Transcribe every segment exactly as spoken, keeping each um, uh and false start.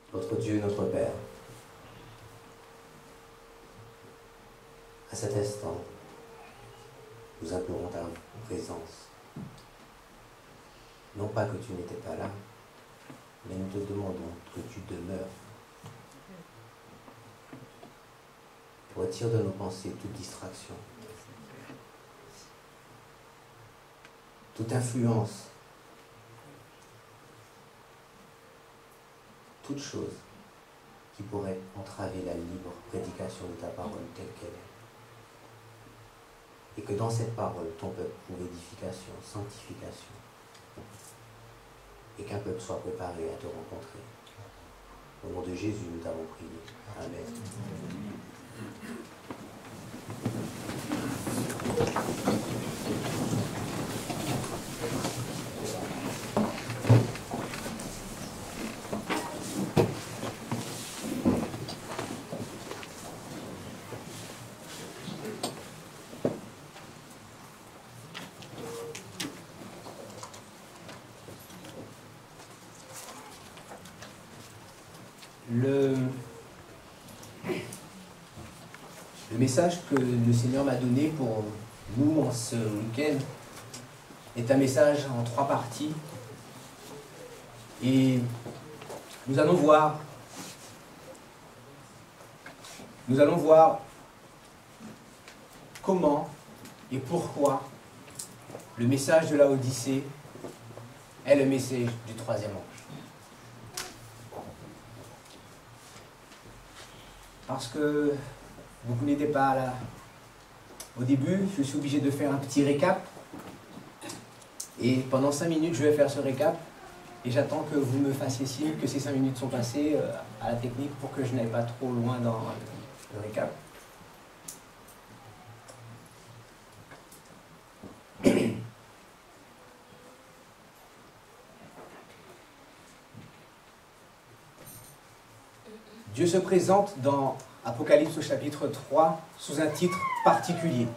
Notre Dieu, notre Père, à cet instant, nous implorons ta présence. Non pas que tu n'étais pas là, mais nous te demandons que tu demeures. Retire de nos pensées toute distraction, toute influence, toute chose qui pourrait entraver la libre prédication de ta parole telle qu'elle est. Et que dans cette parole, ton peuple trouve édification, sanctification, et qu'un peuple soit préparé à te rencontrer. Au nom de Jésus, nous t'avons prié. Amen. Le, le message que le Seigneur m'a donné pour nous en ce week-end est un message en trois parties. Et nous allons voir, nous allons voir comment et pourquoi le message de la Odyssée est le message du troisième ange. Parce que vous n'étiez pas là au début, je suis obligé de faire un petit récap. Et pendant cinq minutes, je vais faire ce récap. Et j'attends que vous me fassiez signe que ces cinq minutes sont passées euh, à la technique pour que je n'aille pas trop loin dans le récap. Dieu se présente dans Apocalypse au chapitre trois sous un titre particulier.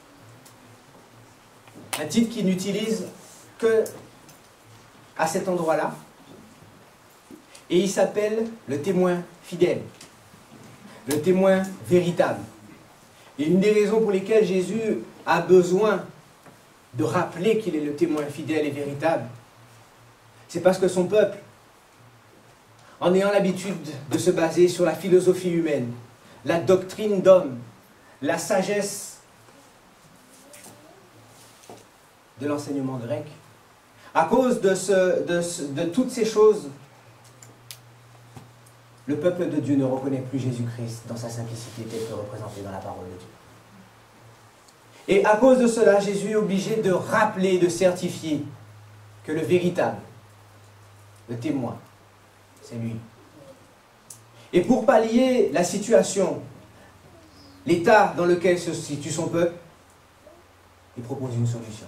Un titre qu'il n'utilise que à cet endroit-là. Et il s'appelle le témoin fidèle, le témoin véritable. Et une des raisons pour lesquelles Jésus a besoin de rappeler qu'il est le témoin fidèle et véritable, c'est parce que son peuple, en ayant l'habitude de se baser sur la philosophie humaine, la doctrine d'homme, la sagesse de l'enseignement grec, à cause de, ce, de, ce, de toutes ces choses, le peuple de Dieu ne reconnaît plus Jésus-Christ dans sa simplicité telle que représentée dans la parole de Dieu. Et à cause de cela, Jésus est obligé de rappeler, de certifier que le véritable, le témoin, c'est lui. Et pour pallier la situation, l'état dans lequel se situe son peuple, il propose une solution.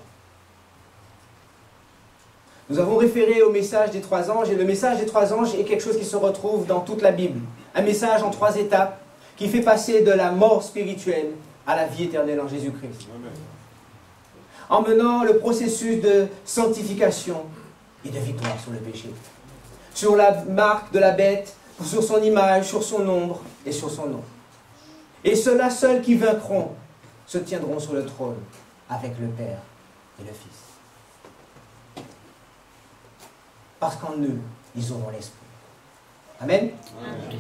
Nous avons référé au message des trois anges, et le message des trois anges est quelque chose qui se retrouve dans toute la Bible. Un message en trois étapes qui fait passer de la mort spirituelle à la vie éternelle en Jésus-Christ. En menant le processus de sanctification et de victoire sur le péché. Sur la marque de la bête, sur son image, sur son ombre et sur son nom. Et ceux-là seuls qui vaincront se tiendront sur le trône avec le Père et le Fils. Parce qu'en eux, ils auront l'Esprit. Amen. Amen.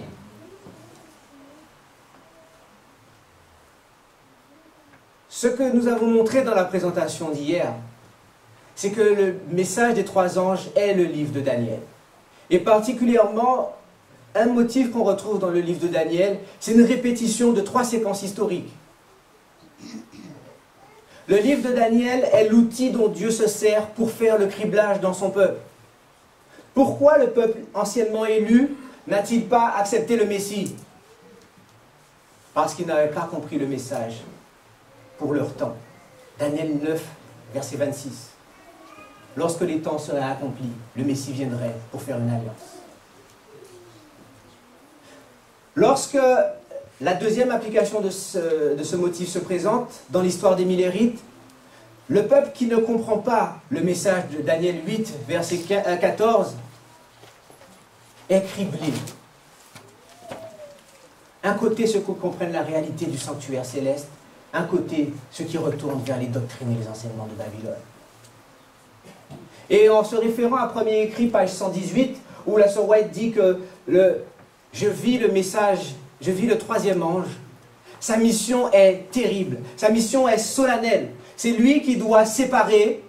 Ce que nous avons montré dans la présentation d'hier, c'est que le message des trois anges est le livre de Daniel. Et particulièrement, un motif qu'on retrouve dans le livre de Daniel, c'est une répétition de trois séquences historiques. Le livre de Daniel est l'outil dont Dieu se sert pour faire le criblage dans son peuple. Pourquoi le peuple anciennement élu n'a-t-il pas accepté le Messie? Parce qu'il n'avait pas compris le message pour leur temps. Daniel neuf, verset vingt-six. Lorsque les temps seraient accomplis, le Messie viendrait pour faire une alliance. Lorsque la deuxième application de ce, de ce motif se présente dans l'histoire des Millérites, le peuple qui ne comprend pas le message de Daniel huit, verset quatorze, est criblé Un côté, ceux qui comprennent la réalité du sanctuaire céleste. Un côté, ceux qui retournent vers les doctrines et les enseignements de Babylone. Et en se référant à Premier Écrit, page cent dix-huit, où la sœur White dit que le, je vis le message, je vis le troisième ange, sa mission est terrible, sa mission est solennelle. C'est lui qui doit séparer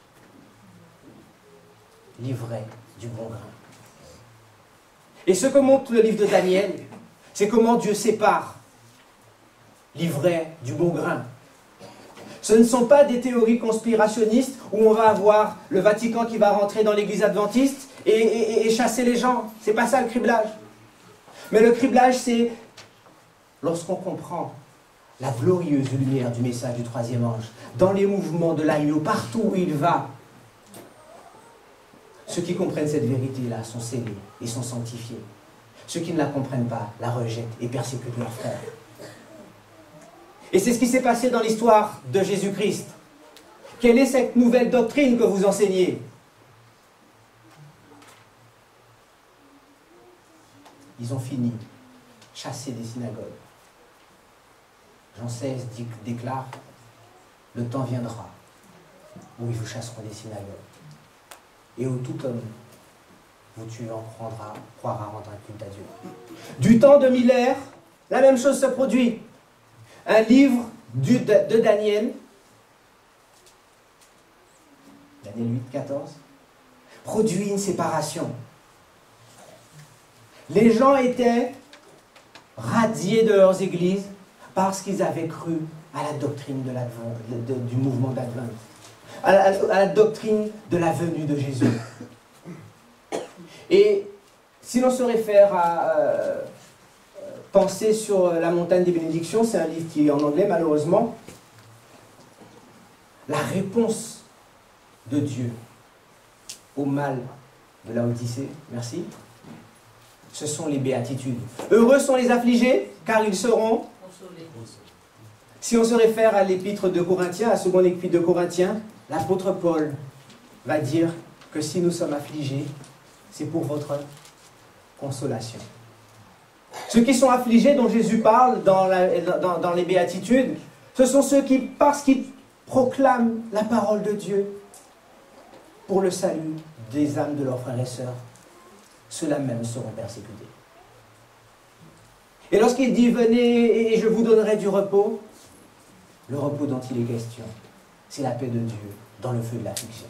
l'ivraie du bon grain. Et ce que montre le livre de Daniel, c'est comment Dieu sépare l'ivraie du bon grain. Ce ne sont pas des théories conspirationnistes où on va avoir le Vatican qui va rentrer dans l'église adventiste et, et, et chasser les gens. C'est pas ça le criblage. Mais le criblage, c'est lorsqu'on comprend la glorieuse lumière du message du troisième ange, dans les mouvements de l'agneau, partout où il va. Ceux qui comprennent cette vérité-là sont scellés et sont sanctifiés. Ceux qui ne la comprennent pas la rejettent et persécutent leurs frères. Et c'est ce qui s'est passé dans l'histoire de Jésus-Christ. Quelle est cette nouvelle doctrine que vous enseignez? Ils ont fini, chassés des synagogues. Jean seize dit, déclare, le temps viendra où ils vous chasseront des synagogues. Et où tout homme vous tuant croira, croira rendre un culte à Dieu. Du temps de Miller, la même chose se produit. Un livre du, de, de Daniel, Daniel huit, quatorze, produit une séparation. Les gens étaient radiés de leurs églises parce qu'ils avaient cru à la doctrine de de, de, du mouvement d'Advent, à, à, à la doctrine de la venue de Jésus. Et si l'on se réfère à euh, Penser sur la montagne des bénédictions, c'est un livre qui est en anglais malheureusement, la réponse de Dieu au mal de la Odyssée, merci, ce sont les béatitudes. Heureux sont les affligés, car ils seront consolés. Si on se réfère à l'épître de Corinthiens, à la seconde épître de Corinthiens, l'apôtre Paul va dire que si nous sommes affligés, c'est pour votre consolation. Ceux qui sont affligés, dont Jésus parle dans, la, dans, dans les béatitudes, ce sont ceux qui, parce qu'ils proclament la parole de Dieu pour le salut des âmes de leurs frères et sœurs, ceux-là même seront persécutés. Et lorsqu'il dit « Venez et je vous donnerai du repos », le repos dont il est question, c'est la paix de Dieu dans le feu de l'affliction.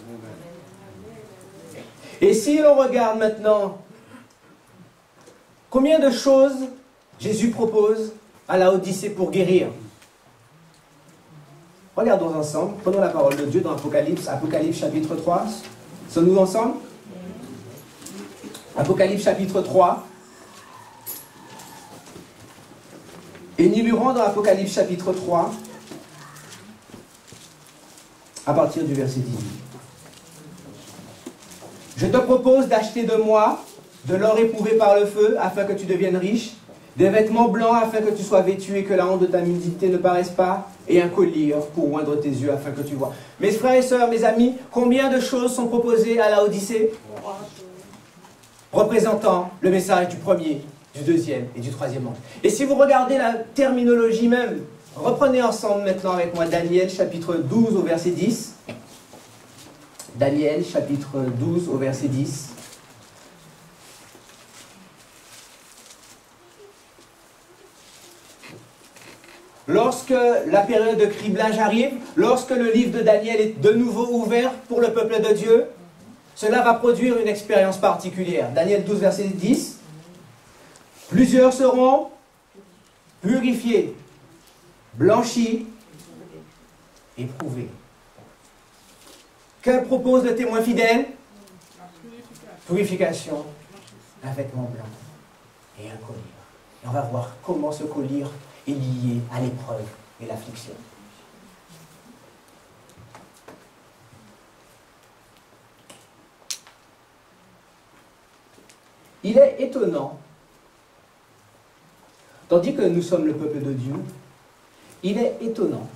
Et si l'on regarde maintenant combien de choses Jésus propose à la Odyssée pour guérir? Regardons ensemble, prenons la parole de Dieu dans Apocalypse, Apocalypse chapitre trois. Sommes-nous ensemble? Apocalypse chapitre trois. Et nous lirons dans Apocalypse chapitre trois, à partir du verset dix-huit. Je te propose d'acheter de moi de l'or éprouvé par le feu, afin que tu deviennes riche, des vêtements blancs, afin que tu sois vêtu et que la honte de ta nudité ne paraisse pas, et un collier pour oindre tes yeux, afin que tu vois. Mes frères et sœurs, mes amis, combien de choses sont proposées à la Odyssée? Représentant le message du premier, du deuxième et du troisième ange. Et si vous regardez la terminologie même, reprenez ensemble maintenant avec moi Daniel chapitre douze au verset dix. Daniel chapitre douze au verset dix. Lorsque la période de criblage arrive, lorsque le livre de Daniel est de nouveau ouvert pour le peuple de Dieu, cela va produire une expérience particulière. Daniel douze, verset dix. Plusieurs seront purifiés, blanchis, éprouvés. Que propose le témoin fidèle? Purification, un vêtement blanc et un collier. Et on va voir comment ce collier est lié à l'épreuve et l'affliction. Il est étonnant, tandis que nous sommes le peuple de Dieu, il est étonnant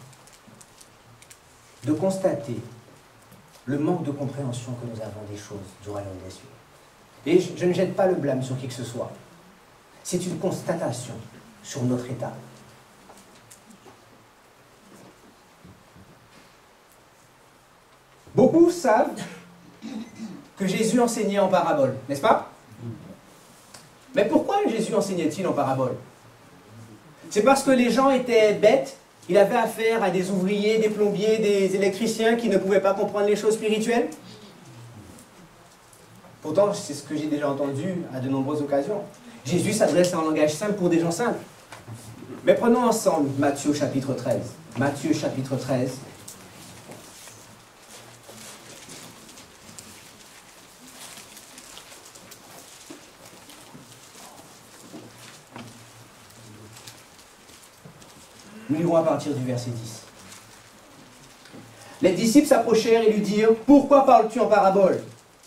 de constater le manque de compréhension que nous avons des choses du royaume des cieux. Et je, je ne jette pas le blâme sur qui que ce soit. c'est une constatation sur notre état. Beaucoup savent que Jésus enseignait en parabole, n'est-ce pas? Mais pourquoi Jésus enseignait-il en parabole? C'est parce que les gens étaient bêtes, il avait affaire à des ouvriers, des plombiers, des électriciens qui ne pouvaient pas comprendre les choses spirituelles? Pourtant, c'est ce que j'ai déjà entendu à de nombreuses occasions. Jésus s'adresse en langage simple pour des gens simples. Mais prenons ensemble Matthieu chapitre treize. Matthieu chapitre treize. Nous lirons à partir du verset dix. Les disciples s'approchèrent et lui dirent, « Pourquoi parles-tu en parabole ?»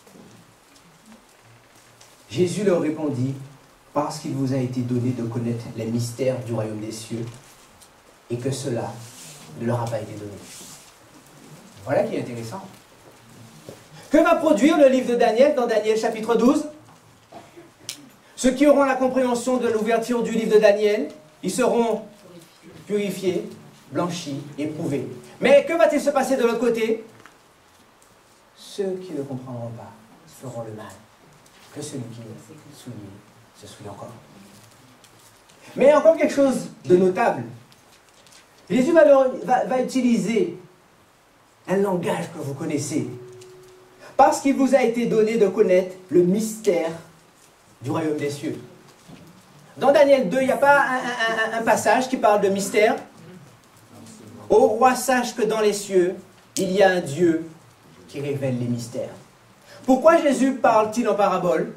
Jésus leur répondit, « Parce qu'il vous a été donné de connaître les mystères du royaume des cieux, et que cela ne leur a pas été donné. » Voilà qui est intéressant. Que va produire le livre de Daniel dans Daniel chapitre douze? Ceux qui auront la compréhension de l'ouverture du livre de Daniel, ils seront purifiés, blanchis, éprouvés. Mais que va-t-il se passer de l'autre côté? Ceux qui ne comprendront pas feront le mal. Que celui qui est souillé se souille encore. Mais encore quelque chose de notable. Jésus va, leur, va, va utiliser un langage que vous connaissez. Parce qu'il vous a été donné de connaître le mystère du royaume des cieux. Dans Daniel deux, il n'y a pas un, un, un passage qui parle de mystère. Ô roi, sache que dans les cieux, il y a un Dieu qui révèle les mystères. Pourquoi Jésus parle-t-il en parabole?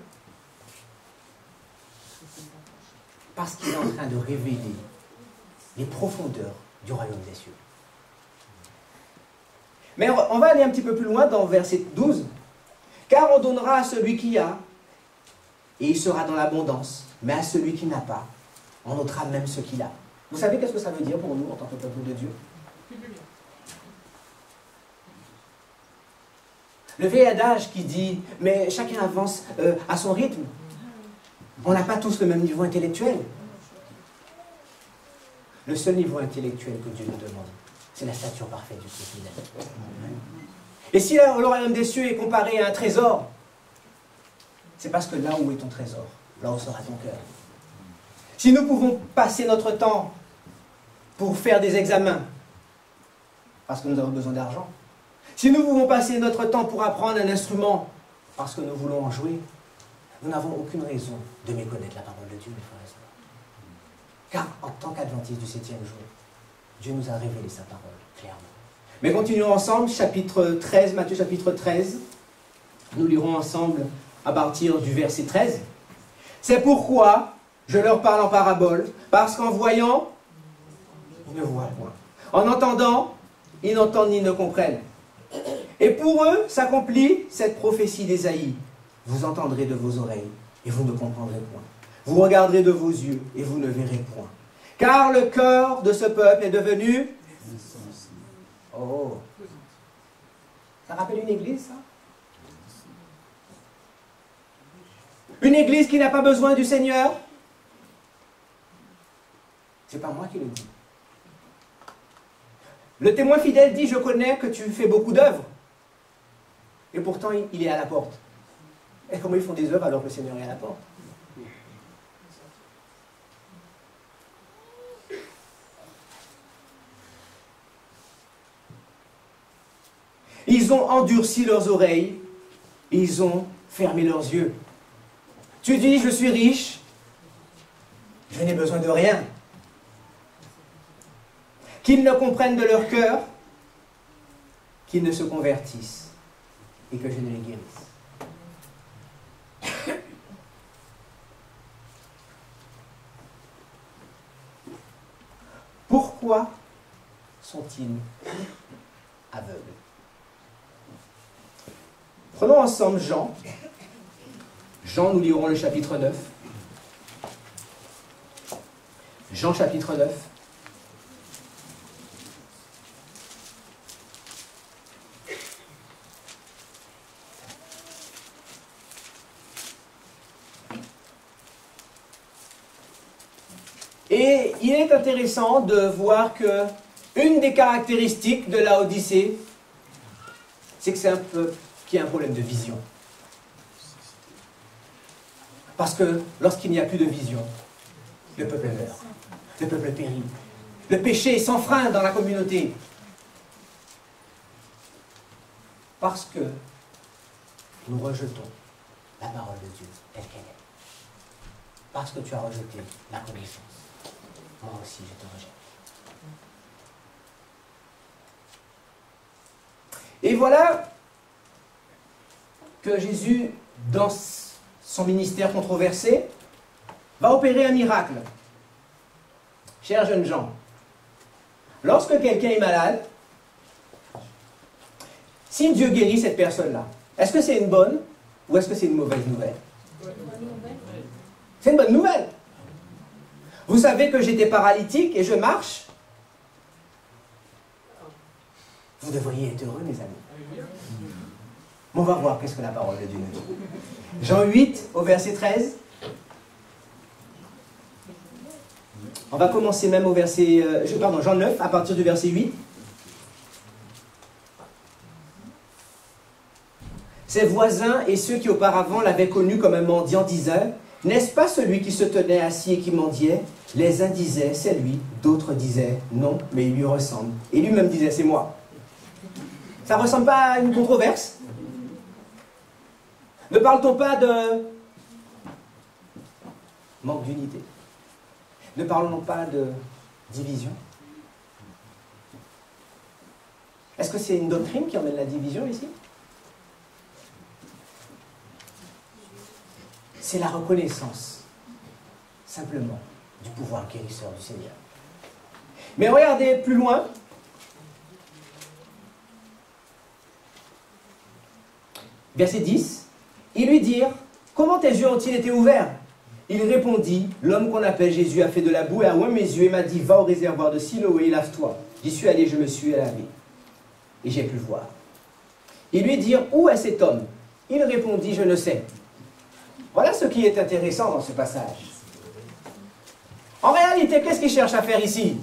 Parce qu'il est en train de révéler les profondeurs du royaume des cieux. Mais on va aller un petit peu plus loin dans verset douze. Car on donnera à celui qui a, et il sera dans l'abondance. Mais à celui qui n'a pas, on ôtera même ce qu'il a. Vous savez qu'est-ce que ça veut dire pour nous en tant que peuple de Dieu? Le vieil adage qui dit, mais chacun avance euh, à son rythme. On n'a pas tous le même niveau intellectuel. Le seul niveau intellectuel que Dieu nous demande, c'est la stature parfaite du Christ lui-même. Et si le royaume des cieux est comparé à un trésor, c'est parce que là où est ton trésor, là où sera ton cœur. Si nous pouvons passer notre temps pour faire des examens, parce que nous avons besoin d'argent, si nous pouvons passer notre temps pour apprendre un instrument, parce que nous voulons en jouer, nous n'avons aucune raison de méconnaître la parole de Dieu, mes frères et sœurs. Car en tant qu'adventistes du septième jour, Dieu nous a révélé sa parole, clairement. Mais continuons ensemble, chapitre treize, Matthieu chapitre treize. Nous lirons ensemble à partir du verset treize. C'est pourquoi je leur parle en parabole, parce qu'en voyant, ils ne voient point. En entendant, ils n'entendent ni ne comprennent. Et pour eux s'accomplit cette prophétie d'Ésaïe. Vous entendrez de vos oreilles, et vous ne comprendrez point. Vous regarderez de vos yeux, et vous ne verrez point. Car le cœur de ce peuple est devenu... Oh! Ça rappelle une église, ça? Une église qui n'a pas besoin du Seigneur? C'est pas moi qui le dis. Le témoin fidèle dit, je connais que tu fais beaucoup d'œuvres. Et pourtant, il est à la porte. Et comment ils font des œuvres alors que le Seigneur est à la porte? Ils ont endurci leurs oreilles, ils ont fermé leurs yeux. Tu dis, je suis riche, je n'ai besoin de rien. Qu'ils ne comprennent de leur cœur, qu'ils ne se convertissent et que je ne les guérisse. Pourquoi sont-ils aveugles? Prenons ensemble Jean. Jean, nous lirons le chapitre neuf. Jean chapitre neuf. Et il est intéressant de voir que une des caractéristiques de la Odyssée, c'est que c'est un peuple qui a un problème de vision. Parce que lorsqu'il n'y a plus de vision, le peuple meurt, le peuple périt. Le péché est sans frein dans la communauté. Parce que nous rejetons la parole de Dieu telle qu'elle est. Parce que tu as rejeté la connaissance. Moi aussi, je te rejette. Et voilà que Jésus, dans son ministère controversé, va opérer un miracle. Chers jeunes gens, lorsque quelqu'un est malade, si Dieu guérit cette personne-là, est-ce que c'est une bonne ou est-ce que c'est une mauvaise nouvelle? C'est une bonne nouvelle. Vous savez que j'étais paralytique et je marche. Vous devriez être heureux, mes amis. On va voir qu'est-ce que la parole de Dieu nous dit. Jean huit, au verset treize. On va commencer même au verset... Euh, pardon, Jean neuf, à partir du verset huit. Ses voisins et ceux qui auparavant l'avaient connu comme un mendiant disaient, « N'est-ce pas celui qui se tenait assis et qui mendiait ?» Les uns disaient, « C'est lui ». D'autres disaient, « Non, mais il lui ressemble. » Et lui-même disait, « C'est moi. » Ça ne ressemble pas à une controverse? Ne parle-t-on pas de manque d'unité? Ne parlons pas de division? Est-ce que c'est une doctrine qui emmène la division ici? C'est la reconnaissance, simplement, du pouvoir guérisseur du Seigneur. Mais regardez plus loin. Verset dix. Ils lui dirent, « Comment tes yeux ont-ils été ouverts ?» Il répondit, « L'homme qu'on appelle Jésus a fait de la boue et a oint mes yeux et m'a dit, va au réservoir de Siloé et lave-toi. J'y suis allé, je me suis lavé. Et j'ai pu voir. » Ils lui dirent, « Où est cet homme ?» Il répondit, « Je ne sais. » Voilà ce qui est intéressant dans ce passage. En réalité, qu'est-ce qu'ils cherchent à faire ici?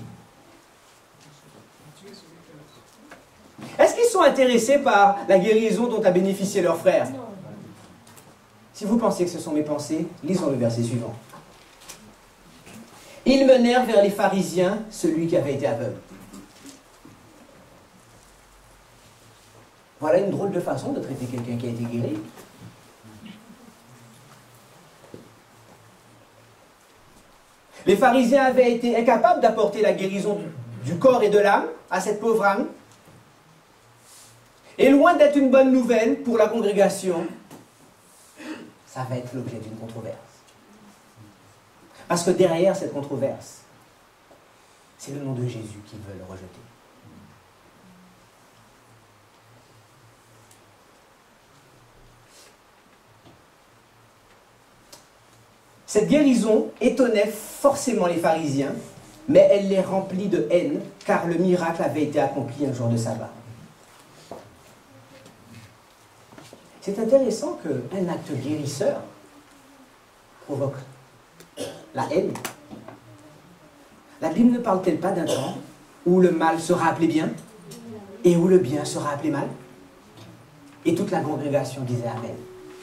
Est-ce qu'ils sont intéressés par la guérison dont a bénéficié leur frère? Si vous pensez que ce sont mes pensées, lisons le verset suivant. Ils menèrent vers les pharisiens celui qui avait été aveugle. Voilà une drôle de façon de traiter quelqu'un qui a été guéri. Les pharisiens avaient été incapables d'apporter la guérison du corps et de l'âme à cette pauvre âme. Et loin d'être une bonne nouvelle pour la congrégation, ça va être l'objet d'une controverse. Parce que derrière cette controverse, c'est le nom de Jésus qu'ils veulent rejeter. Cette guérison étonnait forcément les pharisiens, mais elle les remplit de haine, car le miracle avait été accompli un jour de sabbat. C'est intéressant qu'un acte guérisseur provoque la haine. La Bible ne parle-t-elle pas d'un temps où le mal sera appelé bien et où le bien sera appelé mal? Et toute la congrégation disait Amen.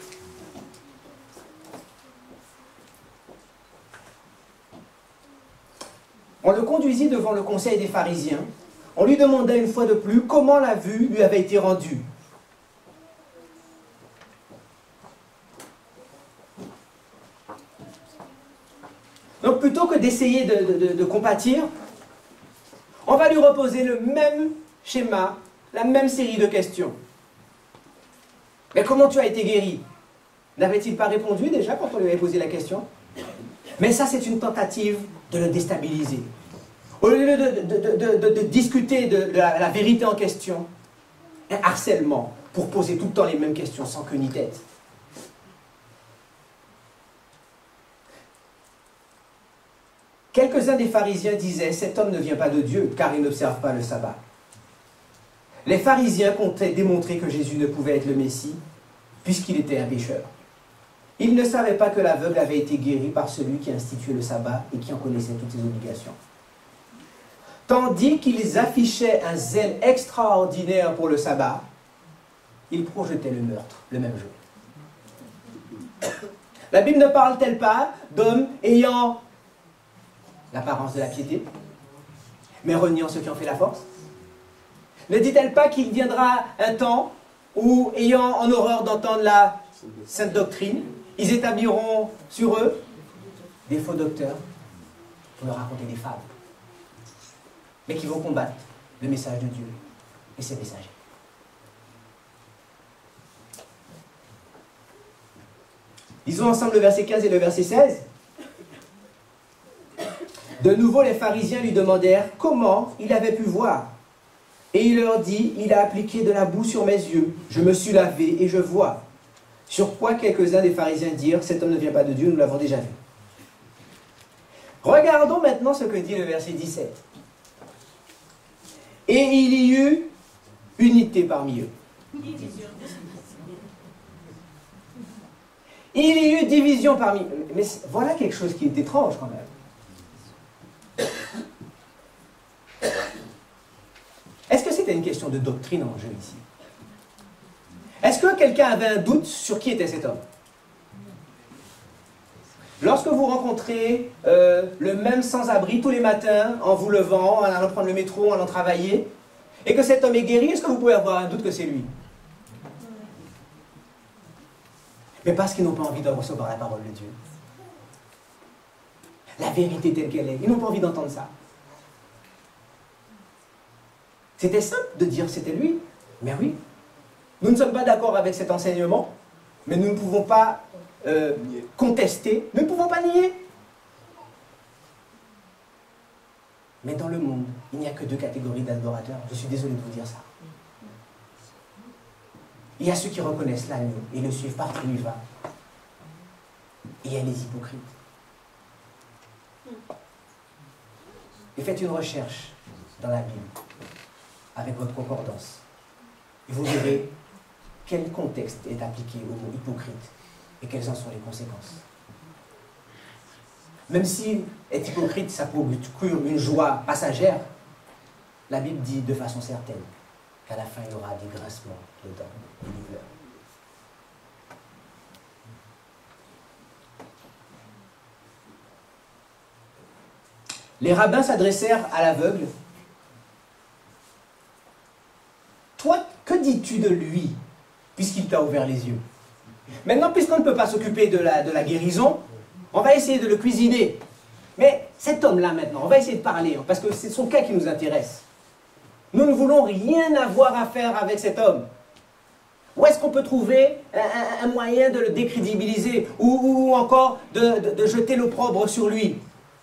On le conduisit devant le conseil des pharisiens. On lui demanda une fois de plus comment la vue lui avait été rendue. Donc plutôt que d'essayer de, de, de, de compatir, on va lui reposer le même schéma, la même série de questions. Mais comment tu as été guéri? N'avait-il pas répondu déjà quand on lui avait posé la question? Mais ça, c'est une tentative de le déstabiliser. Au lieu de, de, de, de, de, de discuter de, de la, la vérité en question, un harcèlement pour poser tout le temps les mêmes questions sans queue ni tête. Quelques-uns des pharisiens disaient « Cet homme ne vient pas de Dieu, car il n'observe pas le sabbat. » Les pharisiens comptaient démontrer que Jésus ne pouvait être le Messie, puisqu'il était un pécheur. Ils ne savaient pas que l'aveugle avait été guéri par celui qui instituait le sabbat et qui en connaissait toutes ses obligations. Tandis qu'ils affichaient un zèle extraordinaire pour le sabbat, ils projetaient le meurtre le même jour. La Bible ne parle-t-elle pas d'hommes ayant l'apparence de la piété, mais reniant ceux qui en fait la force? Ne dit-elle pas qu'il viendra un temps où, ayant en horreur d'entendre la sainte doctrine, ils établiront sur eux des faux docteurs pour leur raconter des fables, mais qui vont combattre le message de Dieu et ses messagers. Lisons ensemble le verset quinze et le verset seize. De nouveau, les pharisiens lui demandèrent comment il avait pu voir. Et il leur dit, il a appliqué de la boue sur mes yeux, je me suis lavé et je vois. Sur quoi quelques-uns des pharisiens dirent, cet homme ne vient pas de Dieu, nous l'avons déjà vu. Regardons maintenant ce que dit le verset dix-sept. Et il y eut unité parmi eux. Il y eut division parmi eux. Mais voilà quelque chose qui est étrange quand même. Est-ce que c'était une question de doctrine en jeu ici? Est-ce que quelqu'un avait un doute sur qui était cet homme? Lorsque vous rencontrez euh, le même sans-abri tous les matins, en vous levant, en allant prendre le métro, en allant travailler, et que cet homme est guéri, est-ce que vous pouvez avoir un doute que c'est lui? Mais parce qu'ils n'ont pas envie de recevoir la parole de Dieu. La vérité telle qu'elle est. Ils n'ont pas envie d'entendre ça. C'était simple de dire c'était lui. Mais oui. Nous ne sommes pas d'accord avec cet enseignement, mais nous ne pouvons pas euh, contester, nous ne pouvons pas nier. Mais dans le monde, il n'y a que deux catégories d'adorateurs. Je suis désolé de vous dire ça. Il y a ceux qui reconnaissent l'agneau et le suivent partout où il va. Et il y a les hypocrites. Et faites une recherche dans la Bible, avec votre concordance. Et vous verrez quel contexte est appliqué au mot hypocrite et quelles en sont les conséquences. Même si être hypocrite, ça procure une joie passagère, la Bible dit de façon certaine qu'à la fin, il y aura des grincements de dents et des douleurs. Les rabbins s'adressèrent à l'aveugle. Toi, que dis-tu de lui, puisqu'il t'a ouvert les yeux? Maintenant, puisqu'on ne peut pas s'occuper de la, de la guérison, on va essayer de le cuisiner. Mais cet homme-là, maintenant, on va essayer de parler, parce que c'est son cas qui nous intéresse. Nous ne voulons rien avoir à faire avec cet homme. Où est-ce qu'on peut trouver un, un, un moyen de le décrédibiliser, ou, ou encore de, de, de jeter l'opprobre sur lui?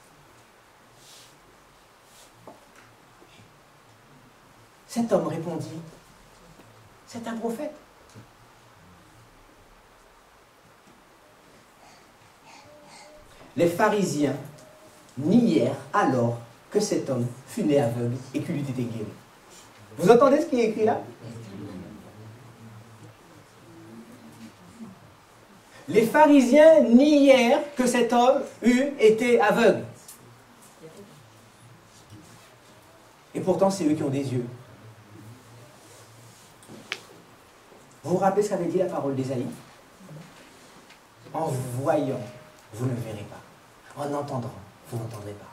Cet homme répondit, c'est un prophète. Les pharisiens nièrent alors que cet homme fut né aveugle et qu'il eût été guéri. Vous entendez ce qui est écrit là? Les pharisiens nièrent que cet homme eût été aveugle. Et pourtant, c'est eux qui ont des yeux. Vous vous rappelez ce qu'avait dit la parole d'Ésaïe? En voyant, vous ne verrez pas. En entendant, vous n'entendrez pas.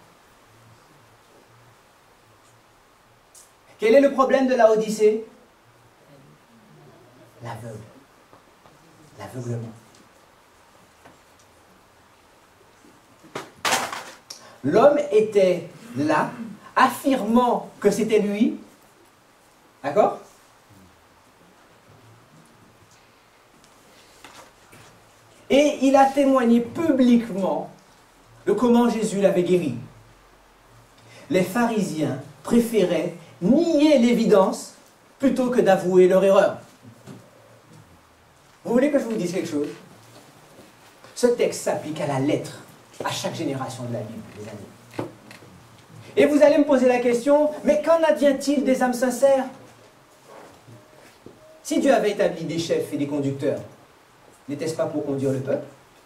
Quel est le problème de la Odyssée? L'aveugle. L'aveuglement. L'homme était là, affirmant que c'était lui. D'accord? Et il a témoigné publiquement de comment Jésus l'avait guéri. Les pharisiens préféraient nier l'évidence plutôt que d'avouer leur erreur. Vous voulez que je vous dise quelque chose? Ce texte s'applique à la lettre, à chaque génération de la Bible, les amis. Et vous allez me poser la question, mais qu'en advient-il des âmes sincères? Si Dieu avait établi des chefs et des conducteurs, n'était-ce pas pour conduire le peuple?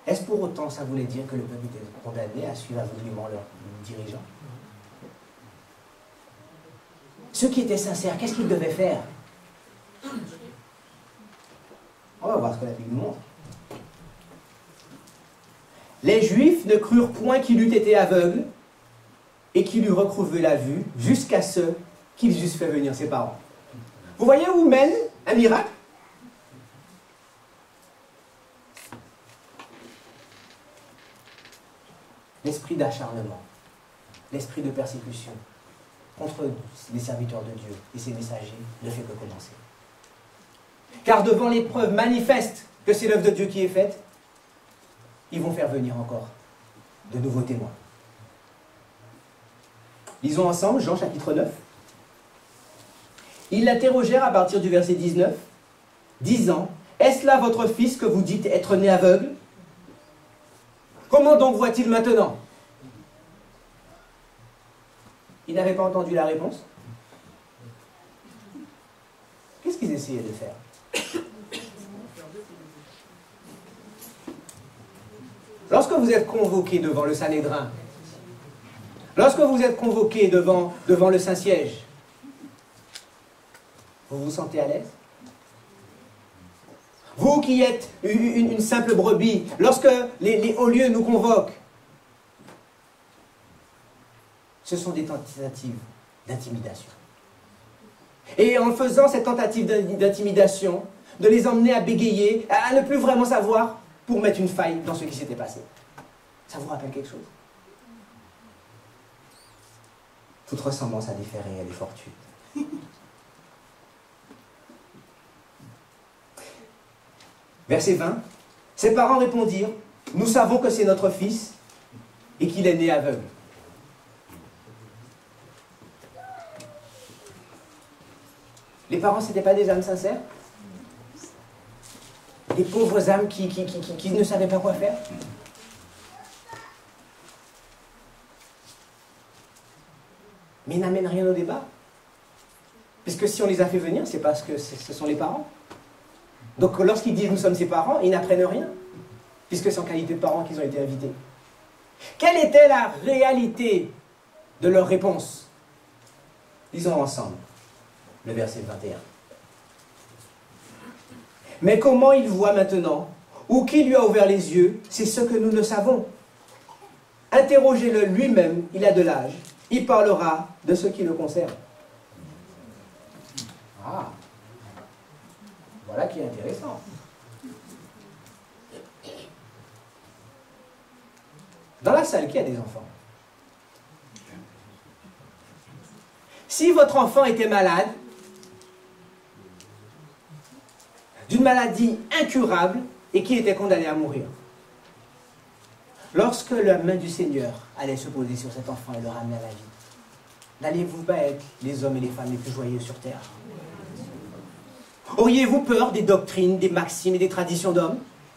Est-ce pour autant ça voulait dire que le peuple était condamné à suivre aveuglément leurs dirigeants? Ceux qui étaient sincères, qu'est-ce qu'ils devaient faire? On va voir ce que la Bible nous montre. Les Juifs ne crurent point qu'il eût été aveugle et qu'il eût recouvré la vue jusqu'à ce qu'ils eussent fait venir ses parents. Vous voyez où mène un miracle? L'esprit d'acharnement, l'esprit de persécution contre les serviteurs de Dieu et ses messagers ne fait que commencer. Car devant les preuves manifestes que c'est l'œuvre de Dieu qui est faite, ils vont faire venir encore de nouveaux témoins. Lisons ensemble Jean chapitre neuf. Ils l'interrogèrent à partir du verset dix-neuf, disant, « Est-ce là votre fils que vous dites être né aveugle? Comment donc voit-il maintenant » Ils n'avaient pas entendu la réponse. Qu'est-ce qu'ils essayaient de faire? Lorsque vous êtes convoqué devant le Sanhédrin, lorsque vous êtes convoqué devant, devant le Saint-Siège, vous vous sentez à l'aise? Vous qui êtes une, une simple brebis, lorsque les, les hauts lieux nous convoquent, ce sont des tentatives d'intimidation. Et en faisant cette tentative d'intimidation, de les emmener à bégayer, à ne plus vraiment savoir, pour mettre une faille dans ce qui s'était passé. Ça vous rappelle quelque chose? Toute ressemblance à différer, elle est fortuite. Verset vingt. Ses parents répondirent, « Nous savons que c'est notre fils et qu'il est né aveugle. » Les parents, ce n'étaient pas des âmes sincères? Des pauvres âmes qui, qui, qui, qui, qui ne savaient pas quoi faire? Mais ils n'amènent rien au débat. Puisque si on les a fait venir, c'est parce que ce sont les parents. Donc lorsqu'ils disent « nous sommes ses parents », ils n'apprennent rien. Puisque c'est en qualité de parents qu'ils ont été invités. Quelle était la réalité de leur réponse? Lisons ensemble le verset vingt et un. Mais comment il voit maintenant, ou qui lui a ouvert les yeux, c'est ce que nous ne savons. Interrogez-le lui-même, il a de l'âge, il parlera de ce qui le concerne. Ah, voilà qui est intéressant. Dans la salle, qui a des enfants? Si votre enfant était malade, d'une maladie incurable et qui était condamné à mourir, lorsque la main du Seigneur allait se poser sur cet enfant et le ramener à la vie, n'allez-vous pas être les hommes et les femmes les plus joyeux sur terre? Auriez-vous peur des doctrines, des maximes et des traditions d'hommes?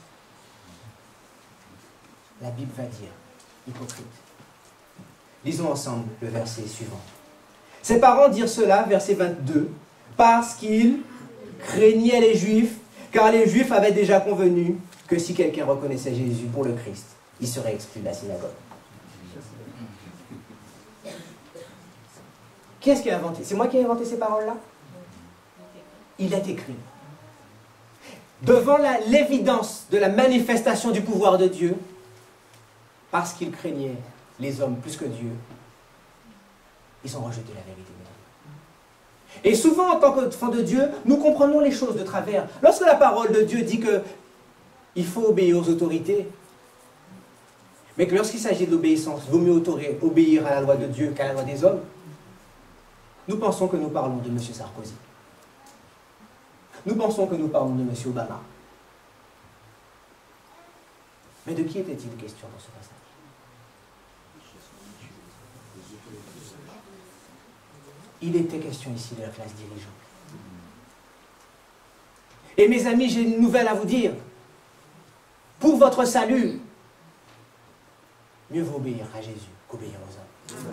La Bible va dire, hypocrite. Lisons ensemble le verset suivant. Ses parents dirent cela, verset vingt-deux, parce qu'ils craignaient les Juifs, car les Juifs avaient déjà convenu que si quelqu'un reconnaissait Jésus pour le Christ, il serait exclu de la synagogue. Qui est-ce qui a inventé? C'est moi qui ai inventé ces paroles-là? Il est écrit. Devant l'évidence de la manifestation du pouvoir de Dieu, parce qu'ils craignaient les hommes plus que Dieu, ils ont rejeté la vérité. Et souvent, en tant qu'enfants de Dieu, nous comprenons les choses de travers. Lorsque la parole de Dieu dit qu'il faut obéir aux autorités, mais que lorsqu'il s'agit de l'obéissance, il vaut mieux obéir à la loi de Dieu qu'à la loi des hommes, nous pensons que nous parlons de M. Sarkozy. Nous pensons que nous parlons de M. Obama. Mais de qui était-il question dans ce passage? Il était question ici de la classe dirigeante. Et mes amis, j'ai une nouvelle à vous dire. Pour votre salut, mieux vaut obéir à Jésus qu'obéir aux hommes.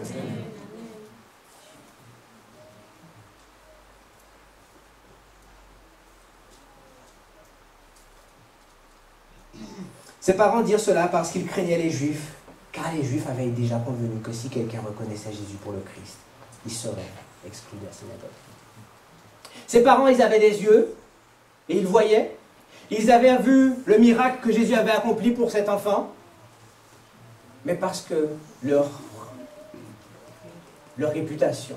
Ses parents dirent cela parce qu'ils craignaient les Juifs, car les Juifs avaient déjà convenu que si quelqu'un reconnaissait Jésus pour le Christ, il serait exclu de la synagogue. Ses parents, ils avaient des yeux, et ils voyaient. Ils avaient vu le miracle que Jésus avait accompli pour cet enfant, mais parce que leur, leur réputation,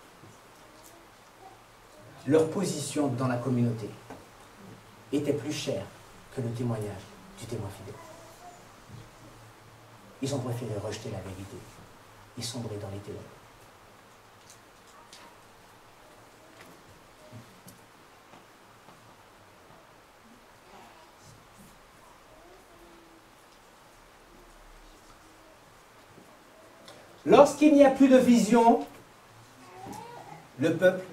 leur position dans la communauté était plus chère que le témoignage du témoin fidèle. Ils ont préféré rejeter la vérité et sombrer dans les ténèbres. Lorsqu'il n'y a plus de vision, le peuple,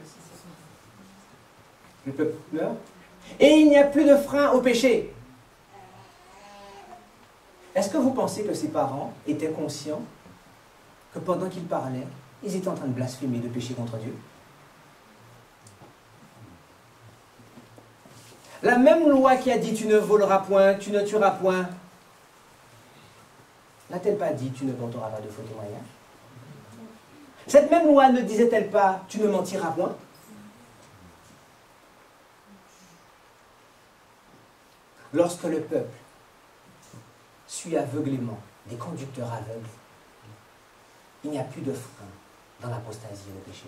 le peuple meurt, et il n'y a plus de frein au péché. Est-ce que vous pensez que ses parents étaient conscients que pendant qu'ils parlaient, ils étaient en train de blasphémer, de pécher contre Dieu? La même loi qui a dit « tu ne voleras point, tu ne tueras point », n'a-t-elle pas dit « tu ne porteras pas de faux témoignages » ? Cette même loi ne disait-elle pas « tu ne mentiras point » ? Lorsque le peuple suit aveuglément des conducteurs aveugles, il n'y a plus de frein dans l'apostasie et le péché.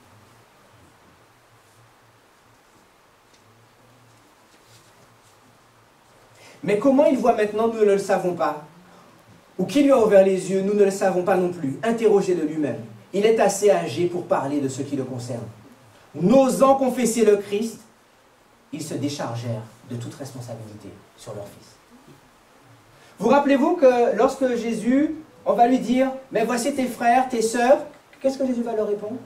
Mais comment il voit maintenant, nous ne le savons pas. Ou qui lui a ouvert les yeux, nous ne le savons pas non plus. Interrogé de lui-même. Il est assez âgé pour parler de ce qui le concerne. N'osant confesser le Christ, ils se déchargèrent de toute responsabilité sur leur fils. Vous rappelez-vous que lorsque Jésus, on va lui dire, mais voici tes frères, tes sœurs, qu'est-ce que Jésus va leur répondre?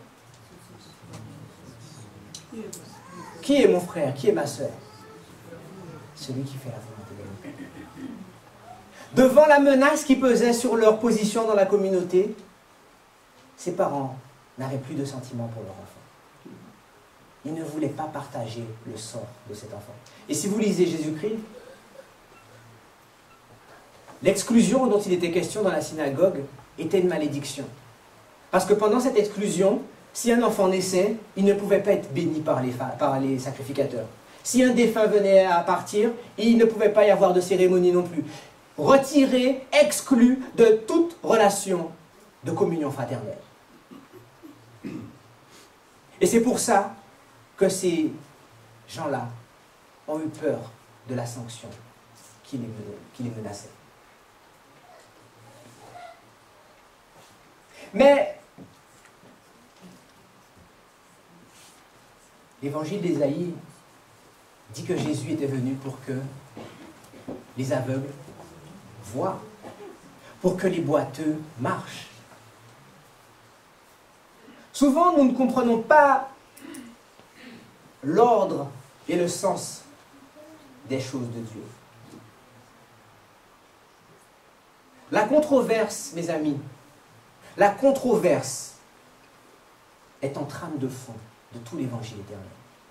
Qui est mon frère? Qui est ma sœur? Celui qui fait la volonté de Dieu. Devant la menace qui pesait sur leur position dans la communauté, ses parents n'avaient plus de sentiments pour leur enfant. Ils ne voulaient pas partager le sort de cet enfant. Et si vous lisez Jésus-Christ, l'exclusion dont il était question dans la synagogue était une malédiction. Parce que pendant cette exclusion, si un enfant naissait, il ne pouvait pas être béni par les, par les sacrificateurs. Si un défunt venait à partir, il ne pouvait pas y avoir de cérémonie non plus. Retiré, exclu de toute relation de communion fraternelle. Et c'est pour ça que ces gens-là ont eu peur de la sanction qui les, qui les menaçait. Mais l'évangile d'Ésaïe dit que Jésus était venu pour que les aveugles voient, pour que les boiteux marchent. Souvent, nous ne comprenons pas l'ordre et le sens des choses de Dieu. La controverse, mes amis, la controverse est en trame de fond de tout l'évangile éternel.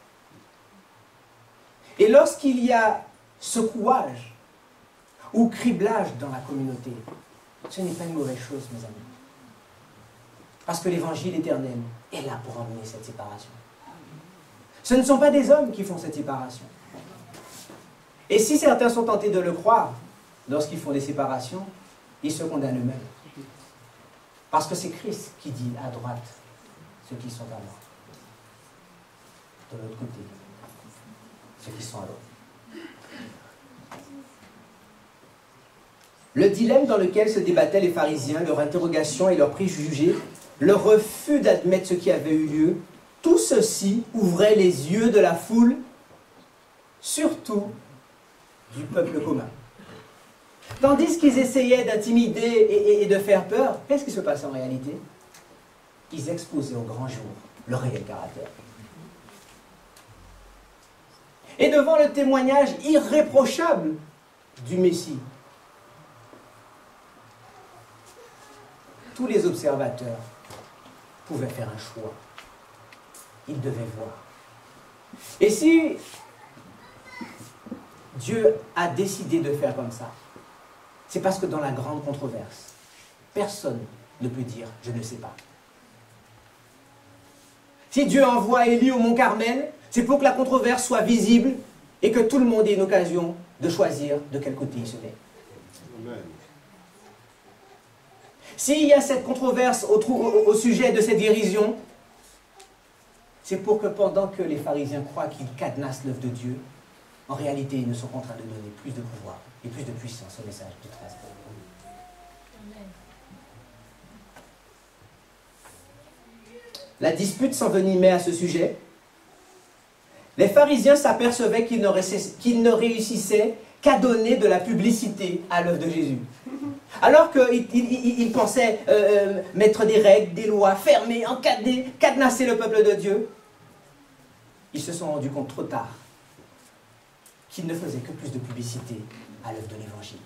Et lorsqu'il y a secouage ou criblage dans la communauté, ce n'est pas une mauvaise chose, mes amis. Parce que l'évangile éternel est là pour emmener cette séparation. Ce ne sont pas des hommes qui font cette séparation. Et si certains sont tentés de le croire, lorsqu'ils font des séparations, ils se condamnent eux-mêmes. Parce que c'est Christ qui dit à droite ceux qui sont à moi. De l'autre côté, ceux qui sont à l'autre. Le dilemme dans lequel se débattaient les pharisiens, leur interrogation et leurs préjugés, leur refus d'admettre ce qui avait eu lieu, tout ceci ouvrait les yeux de la foule, surtout du peuple commun. Tandis qu'ils essayaient d'intimider et, et, et de faire peur, qu'est-ce qui se passe en réalité? Ils exposaient au grand jour leur réel caractère. Et devant le témoignage irréprochable du Messie, tous les observateurs pouvaient faire un choix. Ils devaient voir. Et si Dieu a décidé de faire comme ça, C'est parce que dans la grande controverse, personne ne peut dire « je ne sais pas ». Si Dieu envoie Élie au mont Carmel, c'est pour que la controverse soit visible et que tout le monde ait une occasion de choisir de quel côté il se met. Amen. S'il y a cette controverse au, au, au sujet de cette guérison, c'est pour que pendant que les pharisiens croient qu'ils cadenassent l'œuvre de Dieu, en réalité, ils ne sont pas en train de donner plus de pouvoir et plus de puissance au message du treize. La dispute s'envenimait à ce sujet. Les pharisiens s'apercevaient qu'ils ne, qu'ils ne réussissaient qu'à donner de la publicité à l'œuvre de Jésus. Alors qu'ils ils, ils pensaient euh, mettre des règles, des lois, fermer, encadrer, cadenasser le peuple de Dieu, ils se sont rendus compte trop tard qu'ils ne faisaient que plus de publicité à l'œuvre de l'Évangile.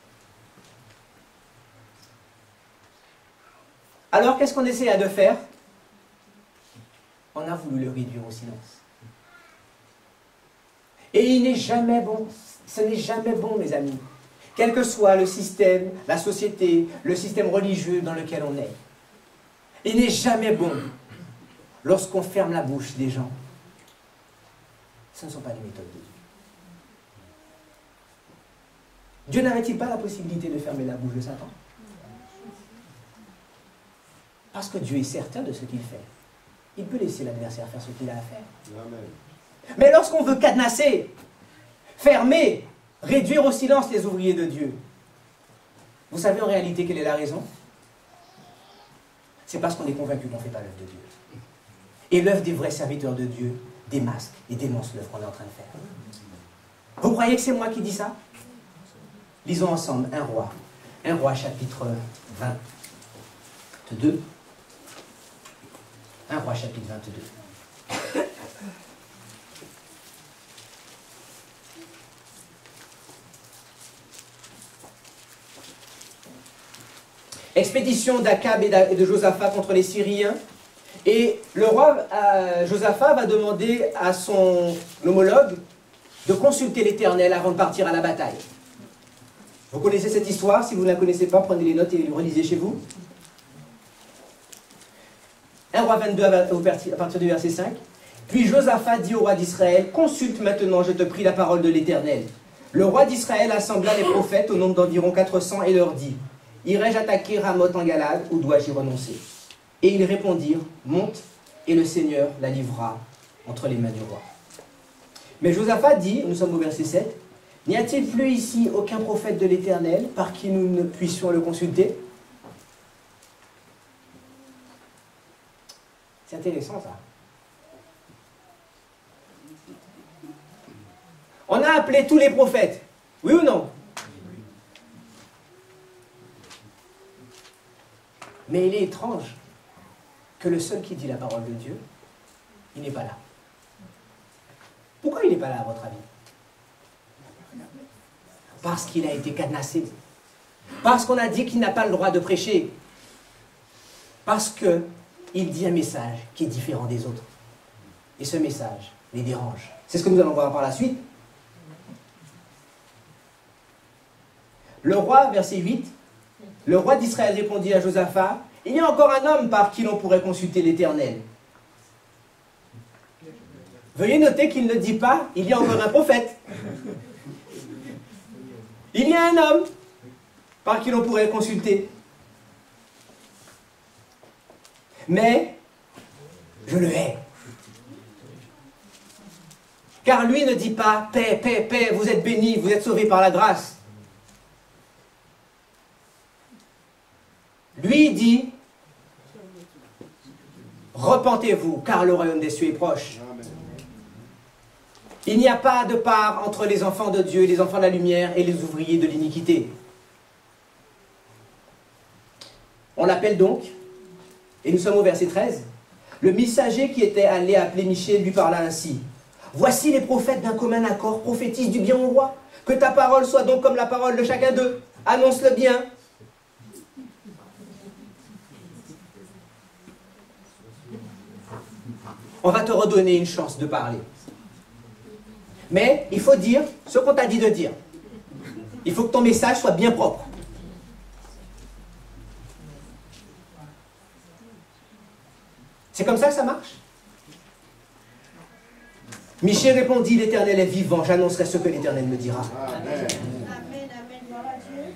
Alors qu'est-ce qu'on essaya de faire? On a voulu le réduire au silence. Et il n'est jamais bon, ce n'est jamais bon, mes amis, quel que soit le système, la société, le système religieux dans lequel on est. Il n'est jamais bon lorsqu'on ferme la bouche des gens. Ce ne sont pas les méthodes de Dieu. Dieu n'avait-il pas la possibilité de fermer la bouche de Satan? Parce que Dieu est certain de ce qu'il fait. Il peut laisser l'adversaire faire ce qu'il a à faire. Amen. Mais lorsqu'on veut cadenasser, fermer, réduire au silence les ouvriers de Dieu, vous savez en réalité quelle est la raison? C'est parce qu'on est convaincu qu'on ne fait pas l'œuvre de Dieu. Et l'œuvre des vrais serviteurs de Dieu démasque et dénonce l'œuvre qu'on est en train de faire. Vous croyez que c'est moi qui dis ça? Lisons ensemble un roi. un roi chapitre vingt-deux. un roi chapitre vingt-deux. Expédition d'Akab et de Josaphat contre les Syriens. Et le roi euh, Josaphat va demander à son homologue de consulter l'Éternel avant de partir à la bataille. Vous connaissez cette histoire? Si vous ne la connaissez pas, prenez les notes et relisez chez vous. un roi vingt-deux à partir du verset cinq. Puis Josaphat dit au roi d'Israël, consulte maintenant, je te prie, la parole de l'Éternel. Le roi d'Israël assembla les prophètes au nombre d'environ quatre cents et leur dit, irai-je attaquer Ramoth en Galade ou dois-je y renoncer? Et ils répondirent, monte, et le Seigneur la livrera entre les mains du roi. Mais Josaphat dit, nous sommes au verset sept, n'y a-t-il plus ici aucun prophète de l'Éternel par qui nous ne puissions le consulter? C'est intéressant ça. On a appelé tous les prophètes, oui ou non? Mais il est étrange que le seul qui dit la parole de Dieu, il n'est pas là. Pourquoi il n'est pas là à votre avis? Parce qu'il a été cadenassé. Parce qu'on a dit qu'il n'a pas le droit de prêcher. Parce qu'il dit un message qui est différent des autres. Et ce message les dérange. C'est ce que nous allons voir par la suite. Le roi, verset huit, le roi d'Israël répondit à Josaphat, il y a encore un homme par qui l'on pourrait consulter l'Éternel. Veuillez noter qu'il ne dit pas, il y a encore un prophète. Il y a un homme par qui l'on pourrait consulter. Mais, je le hais. Car lui ne dit pas, paix, paix, paix, vous êtes bénis, vous êtes sauvés par la grâce. Lui dit, repentez-vous, car le royaume des cieux est proche. Il n'y a pas de part entre les enfants de Dieu, les enfants de la lumière et les ouvriers de l'iniquité. On l'appelle donc, et nous sommes au verset treize, le messager qui était allé appeler Michée lui parla ainsi. Voici les prophètes d'un commun accord prophétisent du bien au roi. Que ta parole soit donc comme la parole de chacun d'eux. Annonce le bien. On va te redonner une chance de parler. Mais il faut dire ce qu'on t'a dit de dire. Il faut que ton message soit bien propre. C'est comme ça que ça marche? Michée répondit, l'Éternel est vivant, j'annoncerai ce que l'Éternel me dira. Amen. Amen, amen, gloire à Dieu.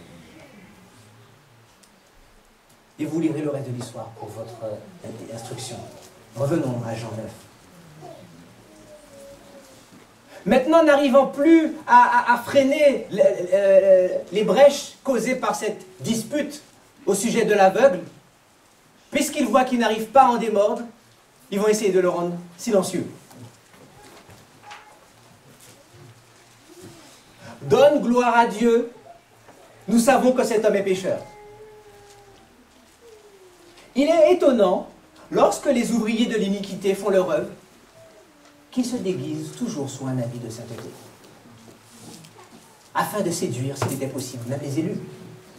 Et vous lirez le reste de l'histoire pour votre euh, instruction. Revenons à Jean neuf. Maintenant, n'arrivant plus à, à, à freiner les, euh, les brèches causées par cette dispute au sujet de l'aveugle, puisqu'ils voient qu'ils n'arrivent pas à en démordre, ils vont essayer de le rendre silencieux. Donne gloire à Dieu, nous savons que cet homme est pécheur. Il est étonnant, lorsque les ouvriers de l'iniquité font leur œuvre, qu'ils se déguisent toujours sous un habit de sainteté, afin de séduire, s'il était possible, même les élus.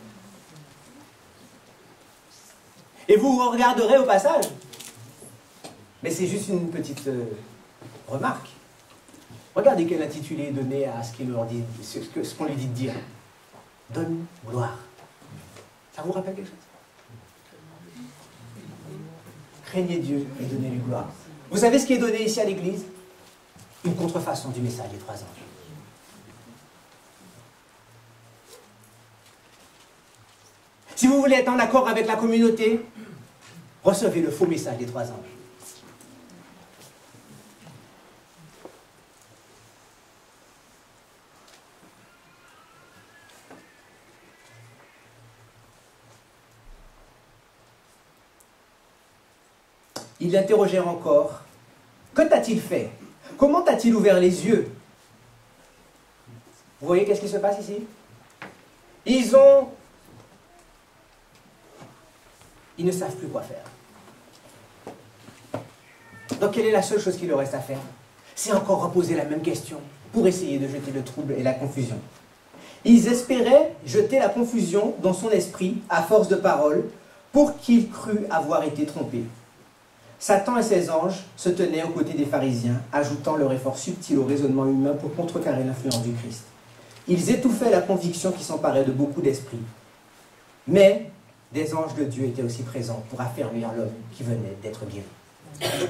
Et vous regarderez au passage, mais c'est juste une petite euh, remarque. Regardez quel intitulé est donné à ce qu'il leur dit, ce qu'on ce qu'on lui dit de dire. Donne gloire. Ça vous rappelle quelque chose? Craignez Dieu et donnez-lui gloire. Vous savez ce qui est donné ici à l'Église? Une contrefaçon du message des trois anges. Si vous voulez être en accord avec la communauté, recevez le faux message des trois anges. Ils l'interrogèrent encore. Que t'a-t-il fait? Comment t'a-t-il ouvert les yeux? Vous voyez qu'est-ce qui se passe ici? Ils ont... Ils ne savent plus quoi faire. Donc quelle est la seule chose qu'il leur reste à faire? C'est encore reposer la même question pour essayer de jeter le trouble et la confusion. Ils espéraient jeter la confusion dans son esprit à force de paroles pour qu'il crût avoir été trompé. Satan et ses anges se tenaient aux côtés des pharisiens, ajoutant leur effort subtil au raisonnement humain pour contrecarrer l'influence du Christ. Ils étouffaient la conviction qui s'emparait de beaucoup d'esprits. Mais des anges de Dieu étaient aussi présents pour affermir l'homme qui venait d'être guéri.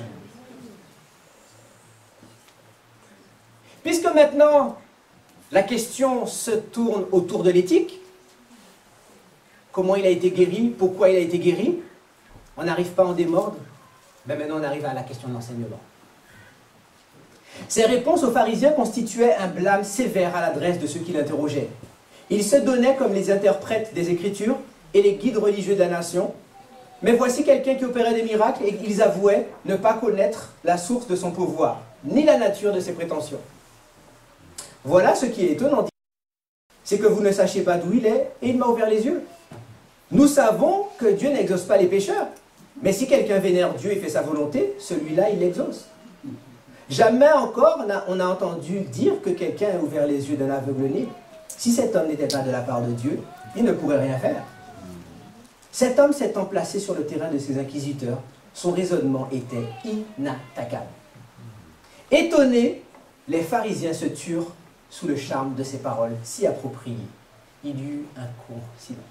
Puisque maintenant, la question se tourne autour de l'éthique, comment il a été guéri, pourquoi il a été guéri, on n'arrive pas à en démordre. Ben maintenant, on arrive à la question de l'enseignement. Ces réponses aux pharisiens constituaient un blâme sévère à l'adresse de ceux qui l'interrogeaient. Ils se donnaient comme les interprètes des Écritures et les guides religieux de la nation. Mais voici quelqu'un qui opérait des miracles et ils avouaient ne pas connaître la source de son pouvoir, ni la nature de ses prétentions. Voilà ce qui est étonnant, c'est que vous ne sachiez pas d'où il est et il m'a ouvert les yeux. Nous savons que Dieu n'exauce pas les pécheurs. Mais si quelqu'un vénère Dieu et fait sa volonté, celui-là, il l'exauce. Jamais encore on a, on a entendu dire que quelqu'un a ouvert les yeux d'un aveugle-né. Si cet homme n'était pas de la part de Dieu, il ne pourrait rien faire. Cet homme s'étant placé sur le terrain de ses inquisiteurs, son raisonnement était inattaquable. Étonnés, les pharisiens se turent sous le charme de ces paroles si appropriées. Il y eut un court silence.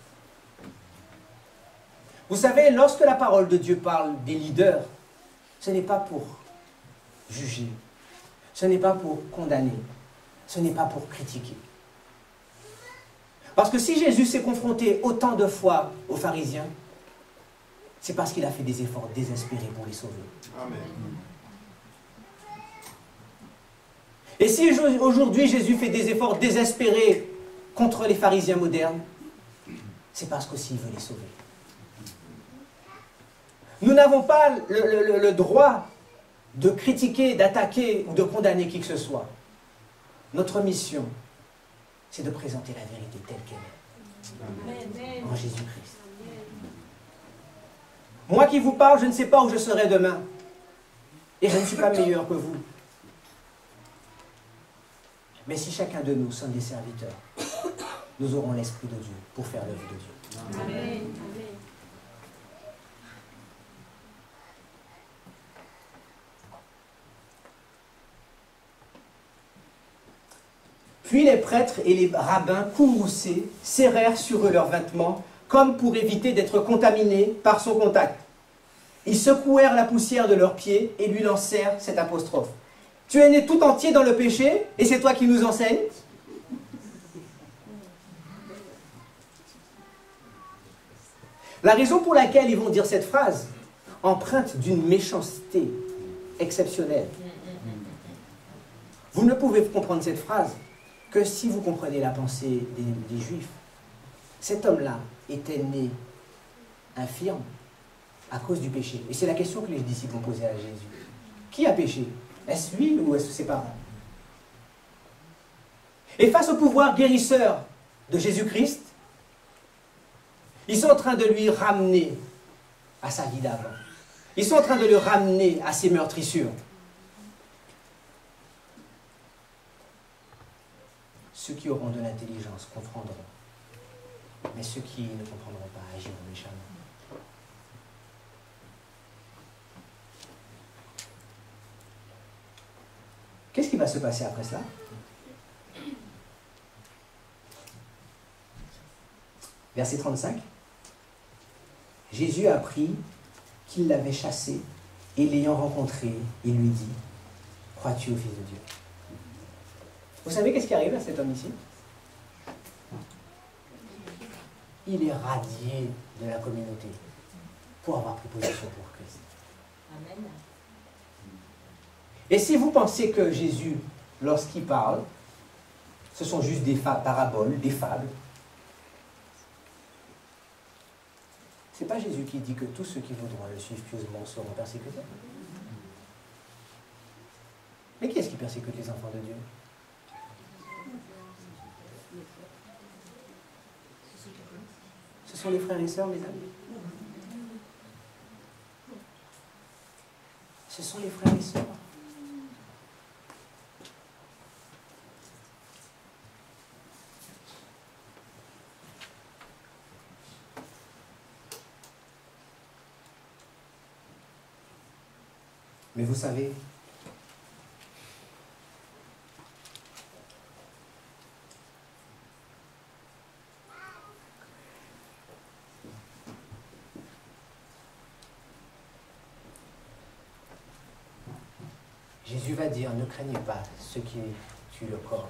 Vous savez, lorsque la parole de Dieu parle des leaders, ce n'est pas pour juger, ce n'est pas pour condamner, ce n'est pas pour critiquer. Parce que si Jésus s'est confronté autant de fois aux pharisiens, c'est parce qu'il a fait des efforts désespérés pour les sauver. Amen. Et si aujourd'hui Jésus fait des efforts désespérés contre les pharisiens modernes, c'est parce qu'aussi il veut les sauver. Nous n'avons pas le, le, le droit de critiquer, d'attaquer ou de condamner qui que ce soit. Notre mission, c'est de présenter la vérité telle qu'elle est, en Jésus-Christ. Moi qui vous parle, je ne sais pas où je serai demain. Et je ne suis pas meilleur que vous. Mais si chacun de nous sommes des serviteurs, nous aurons l'Esprit de Dieu pour faire l'œuvre de Dieu. Amen. Puis les prêtres et les rabbins courroucés serrèrent sur eux leurs vêtements, comme pour éviter d'être contaminés par son contact. Ils secouèrent la poussière de leurs pieds et lui lancèrent cette apostrophe. Tu es né tout entier dans le péché et c'est toi qui nous enseignes? La raison pour laquelle ils vont dire cette phrase, empreinte d'une méchanceté exceptionnelle. Vous ne pouvez comprendre cette phrase que si vous comprenez la pensée des, des Juifs. Cet homme-là était né infirme à cause du péché. Et c'est la question que les disciples ont posée à Jésus. Qui a péché? Est-ce lui ou est-ce ses parents? Et face au pouvoir guérisseur de Jésus-Christ, ils sont en train de lui ramener à sa vie d'avant. Ils sont en train de le ramener à ses meurtrissures. Ceux qui auront de l'intelligence comprendront, mais ceux qui ne comprendront pas agiront méchamment. Qu'est-ce qui va se passer après cela? Verset trente-cinq. Jésus apprit qu'il l'avait chassé et l'ayant rencontré, il lui dit, crois-tu au Fils de Dieu? Vous savez qu'est-ce qui arrive à cet homme ici? Il est radié de la communauté pour avoir pris position pour Christ. Amen. Et si vous pensez que Jésus, lorsqu'il parle, ce sont juste des paraboles, des fables, c'est pas Jésus qui dit que tous ceux qui voudront le suivre pieusement seront persécutés. Mais qui est-ce qui persécute les enfants de Dieu? Ce sont les frères et sœurs, mes amis. Ce sont les frères et sœurs. Mais vous savez, Jésus va dire, ne craignez pas ceux qui tuent le corps.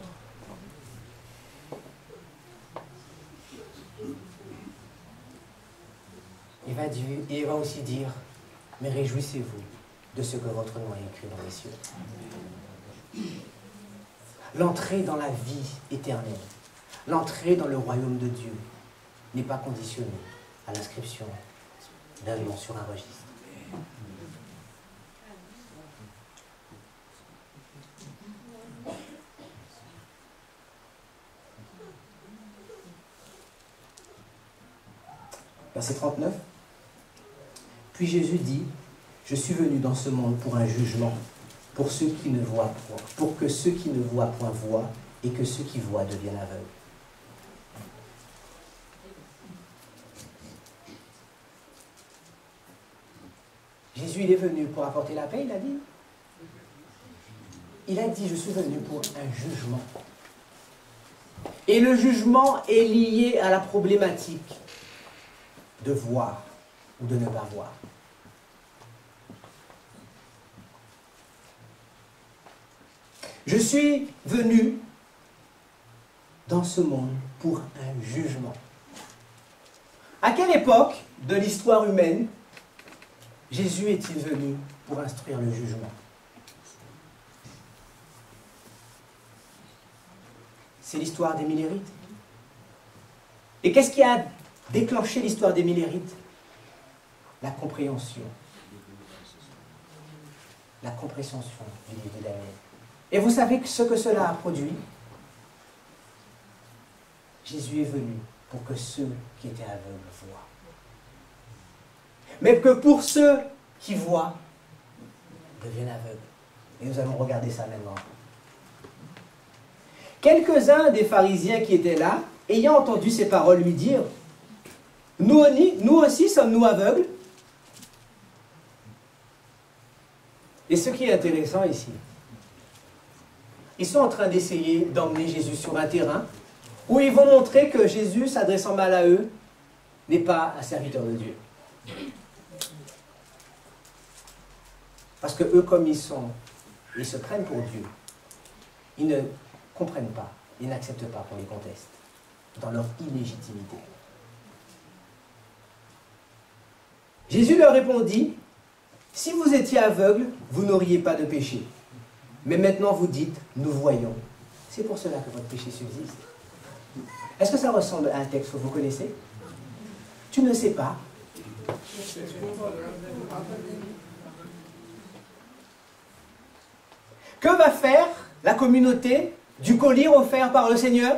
Il va, dire, il va aussi dire, mais réjouissez-vous de ce que votre nom est écrit dans les cieux. L'entrée dans la vie éternelle, l'entrée dans le royaume de Dieu n'est pas conditionnée à l'inscription d'un nom sur un registre. Verset trente-neuf. Puis Jésus dit, je suis venu dans ce monde pour un jugement, pour ceux qui ne voient point, pour que ceux qui ne voient point voient, et que ceux qui voient deviennent aveugles. Jésus, il est venu pour apporter la paix, il a dit. Il a dit, je suis venu pour un jugement. Et le jugement est lié à la problématique de voir ou de ne pas voir. Je suis venu dans ce monde pour un jugement. À quelle époque de l'histoire humaine Jésus est-il venu pour instruire le jugement? C'est l'histoire des Millérites. Et qu'est-ce qui a déclenché l'histoire des Millérites? La compréhension. La compréhension du livre de Daniel. Et vous savez ce que cela a produit? Jésus est venu pour que ceux qui étaient aveugles voient. Mais que pour ceux qui voient, deviennent aveugles. Et nous allons regarder ça maintenant. Quelques-uns des pharisiens qui étaient là, ayant entendu ces paroles lui dire, nous, nous aussi sommes-nous aveugles? Et ce qui est intéressant ici, ils sont en train d'essayer d'emmener Jésus sur un terrain où ils vont montrer que Jésus, s'adressant mal à eux, n'est pas un serviteur de Dieu. Parce que eux, comme ils sont, ils se prennent pour Dieu, ils ne comprennent pas, ils n'acceptent pas qu'on les conteste dans leur illégitimité. Jésus leur répondit, « Si vous étiez aveugle, vous n'auriez pas de péché. Mais maintenant vous dites, nous voyons. C'est pour cela que votre péché subsiste. » Est-ce que ça ressemble à un texte que vous connaissez? Tu ne sais pas. Que va faire la communauté du collier offert par le Seigneur?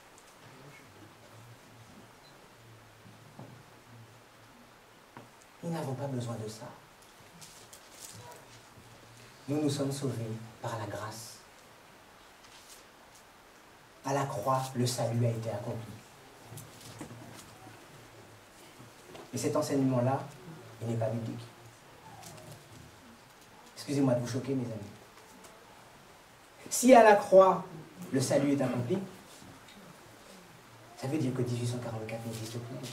Nous n'avons pas besoin de ça. Nous nous sommes sauvés par la grâce. À la croix, le salut a été accompli. Et cet enseignement-là, il n'est pas biblique. Excusez-moi de vous choquer, mes amis. Si à la croix, le salut est accompli, ça veut dire que mille huit cent quarante-quatre n'existe plus.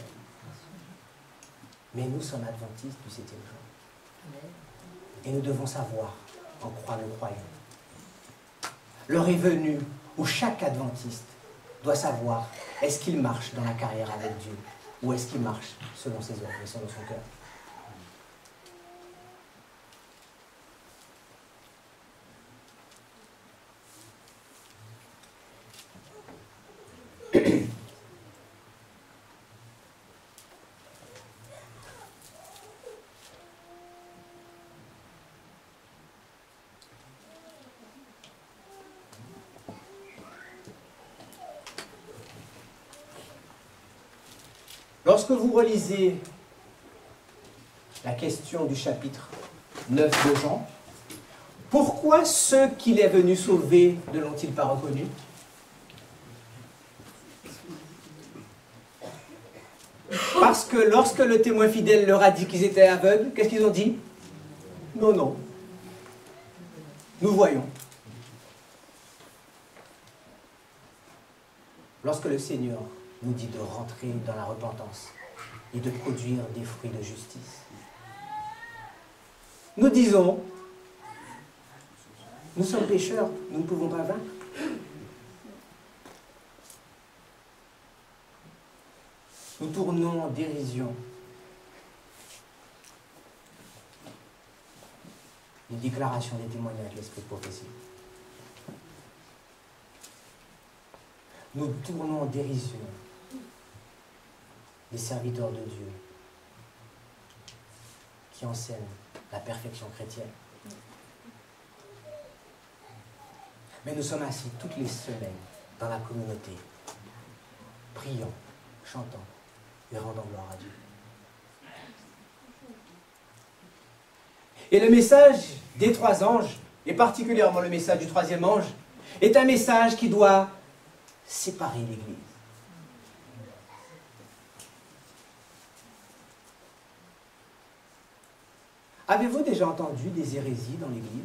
Mais nous sommes adventistes du septième jour. Et nous devons savoir en quoi nous croyons. L'heure est venue où chaque adventiste doit savoir est-ce qu'il marche dans la carrière avec Dieu ou est-ce qu'il marche selon ses œuvres et selon son cœur. Lorsque vous relisez la question du chapitre neuf de Jean, pourquoi ceux qu'il est venu sauver ne l'ont-ils pas reconnu? Parce que lorsque le témoin fidèle leur a dit qu'ils étaient aveugles, qu'est-ce qu'ils ont dit? Non, non. Nous voyons. Lorsque le Seigneur nous dit de rentrer dans la repentance et de produire des fruits de justice, nous disons, nous sommes pécheurs, nous ne pouvons pas vaincre. Nous tournons en dérision les déclarations des témoignages de l'esprit de prophétie. Nous tournons en dérision les serviteurs de Dieu qui enseignent la perfection chrétienne. Mais nous sommes assis toutes les semaines dans la communauté, priant, chantant et rendant gloire à Dieu. Et le message des trois anges, et particulièrement le message du troisième ange, est un message qui doit séparer l'Église. Avez-vous déjà entendu des hérésies dans l'Église?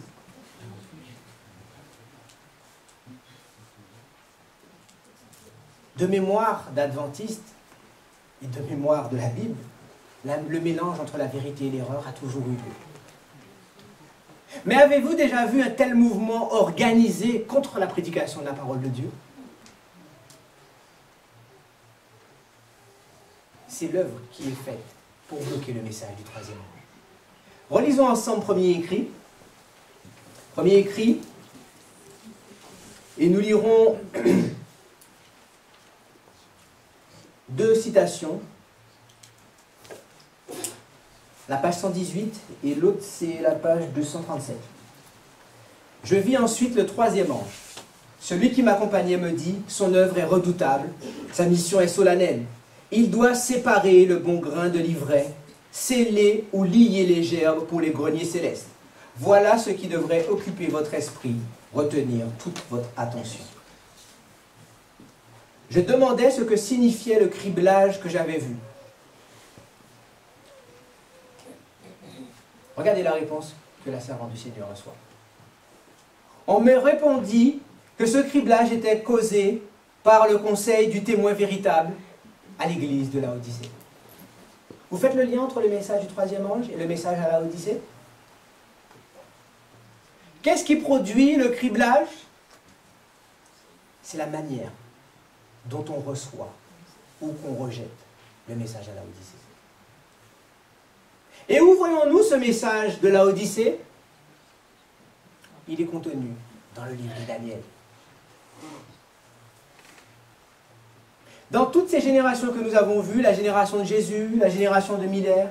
De mémoire d'adventiste et de mémoire de la Bible, la, le mélange entre la vérité et l'erreur a toujours eu lieu. Mais avez-vous déjà vu un tel mouvement organisé contre la prédication de la parole de Dieu? C'est l'œuvre qui est faite pour bloquer le message du troisième ange. Relisons ensemble premier écrit. Premier écrit. Et nous lirons deux citations. La page cent dix-huit et l'autre c'est la page deux cent trente-sept. Je vis ensuite le troisième ange. Celui qui m'accompagnait me dit, son œuvre est redoutable, sa mission est solennelle. Il doit séparer le bon grain de l'ivraie, sceller ou lier les gerbes pour les greniers célestes. Voilà ce qui devrait occuper votre esprit, retenir toute votre attention. Je demandais ce que signifiait le criblage que j'avais vu. Regardez la réponse que la servante du Seigneur reçoit. On me répondit que ce criblage était causé par le conseil du témoin véritable à l'église de Laodicée. Vous faites le lien entre le message du troisième ange et le message à Laodicée? Qu'est-ce qui produit le criblage? C'est la manière dont on reçoit ou qu'on rejette le message à Laodicée. Et où voyons-nous ce message de Laodicée? Il est contenu dans le livre de Daniel. Dans toutes ces générations que nous avons vues, la génération de Jésus, la génération de Miller,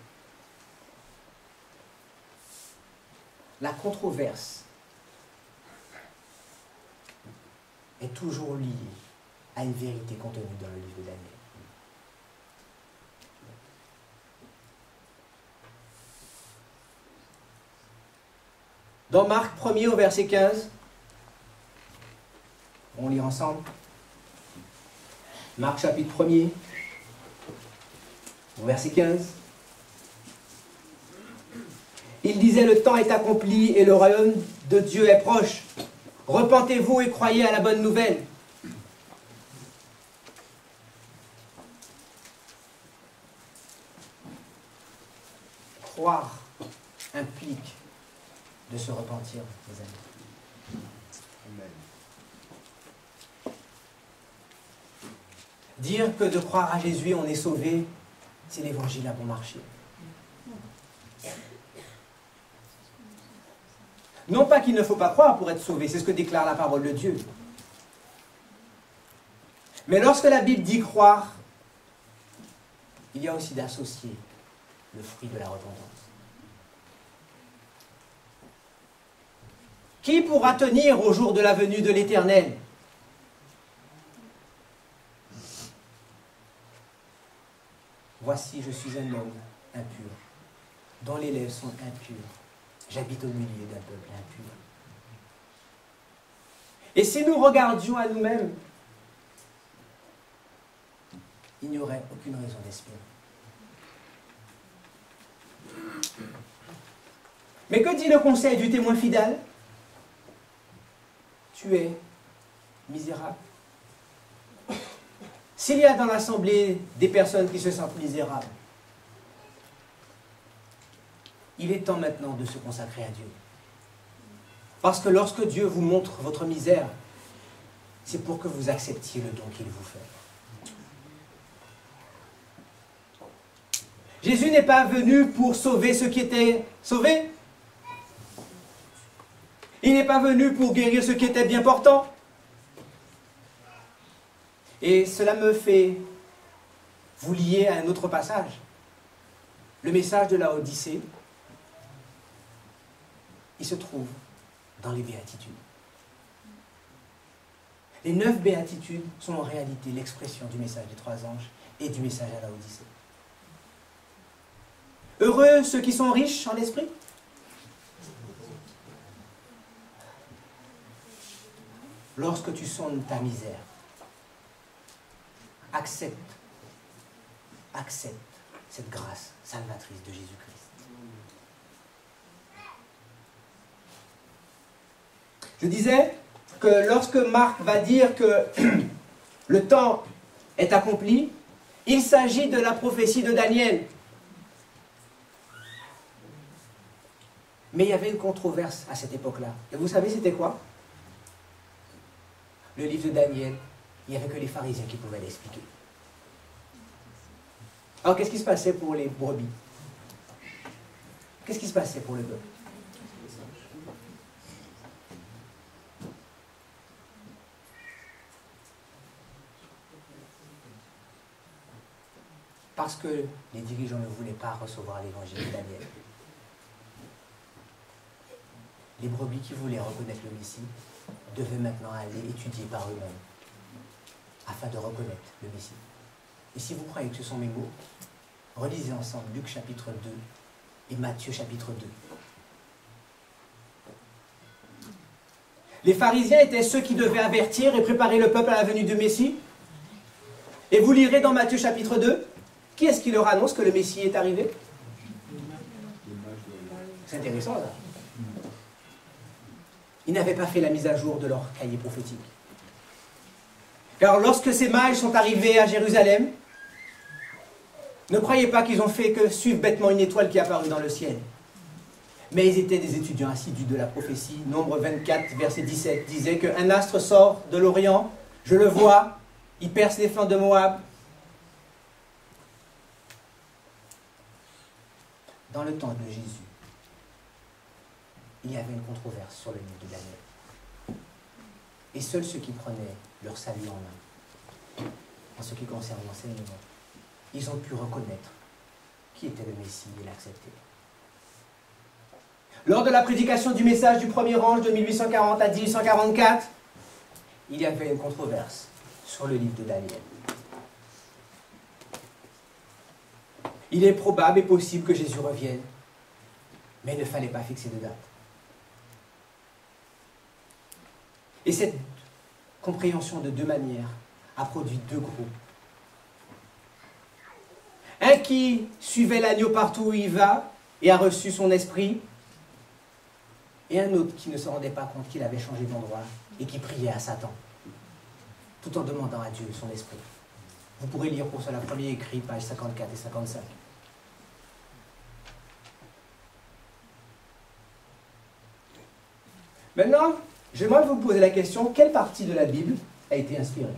la controverse est toujours liée à une vérité contenue dans le livre de Daniel. Dans Marc premier au verset quinze, on lit ensemble. Marc chapitre premier, au verset quinze. Il disait, le temps est accompli et le royaume de Dieu est proche. Repentez-vous et croyez à la bonne nouvelle. Croire implique de se repentir, les amis. Amen. Dire que de croire à Jésus, on est sauvé, c'est l'évangile à bon marché. Non pas qu'il ne faut pas croire pour être sauvé, c'est ce que déclare la parole de Dieu. Mais lorsque la Bible dit croire, il y a aussi d'associer le fruit de la repentance. Qui pourra tenir au jour de la venue de l'Éternel? Voici, je suis un homme impur, dont les lèvres sont impures. J'habite au milieu d'un peuple impur. Et si nous regardions à nous-mêmes, il n'y aurait aucune raison d'espérer. Mais que dit le conseil du témoin fidèle? Tu es misérable. S'il y a dans l'assemblée des personnes qui se sentent misérables, il est temps maintenant de se consacrer à Dieu. Parce que lorsque Dieu vous montre votre misère, c'est pour que vous acceptiez le don qu'il vous fait. Jésus n'est pas venu pour sauver ceux qui étaient sauvés. Il n'est pas venu pour guérir ceux qui étaient bien portants. Et cela me fait vous lier à un autre passage. Le message de Laodicée, il se trouve dans les béatitudes. Les neuf béatitudes sont en réalité l'expression du message des trois anges et du message à Laodicée. Heureux ceux qui sont riches en esprit. Lorsque tu sondes ta misère, accepte, accepte cette grâce salvatrice de Jésus-Christ. Je disais que lorsque Marc va dire que le temps est accompli, il s'agit de la prophétie de Daniel. Mais il y avait une controverse à cette époque-là. Et vous savez c'était quoi? Le livre de Daniel, il n'y avait que les pharisiens qui pouvaient l'expliquer. Alors qu'est-ce qui se passait pour les brebis? Qu'est-ce qui se passait pour le peuple? Parce que les dirigeants ne voulaient pas recevoir l'évangile de Daniel. Les brebis qui voulaient reconnaître le Messie devaient maintenant aller étudier par eux-mêmes afin de reconnaître le Messie. Et si vous croyez que ce sont mes mots, relisez ensemble Luc chapitre deux et Matthieu chapitre deux. Les pharisiens étaient ceux qui devaient avertir et préparer le peuple à la venue du Messie. Et vous lirez dans Matthieu chapitre deux, qui est-ce qui leur annonce que le Messie est arrivé? C'est intéressant là. Ils n'avaient pas fait la mise à jour de leur cahier prophétique. Car lorsque ces mages sont arrivés à Jérusalem, ne croyez pas qu'ils ont fait que suivre bêtement une étoile qui est apparue dans le ciel. mais ils étaient des étudiants assidus de la prophétie. Nombre vingt-quatre, verset dix-sept, disait qu'un astre sort de l'Orient, je le vois, il perce les flancs de Moab. Dans le temps de Jésus, il y avait une controverse sur le livre de Daniel. Et seuls ceux qui prenaient leur salut en main, en ce qui concerne l'enseignement, ils ont pu reconnaître qui était le Messie et l'accepter. Lors de la prédication du message du premier ange de mille huit cent quarante à mille huit cent quarante-quatre, il y avait une controverse sur le livre de Daniel. Il est probable et possible que Jésus revienne, mais il ne fallait pas fixer de date. Et cette compréhension de deux manières a produit deux groupes. Un qui suivait l'agneau partout où il va et a reçu son esprit, et un autre qui ne se rendait pas compte qu'il avait changé d'endroit et qui priait à Satan, tout en demandant à Dieu son esprit. Vous pourrez lire pour cela premier écrit, pages cinquante-quatre et cinquante-cinq. Maintenant, j'aimerais vous poser la question, quelle partie de la Bible a été inspirée?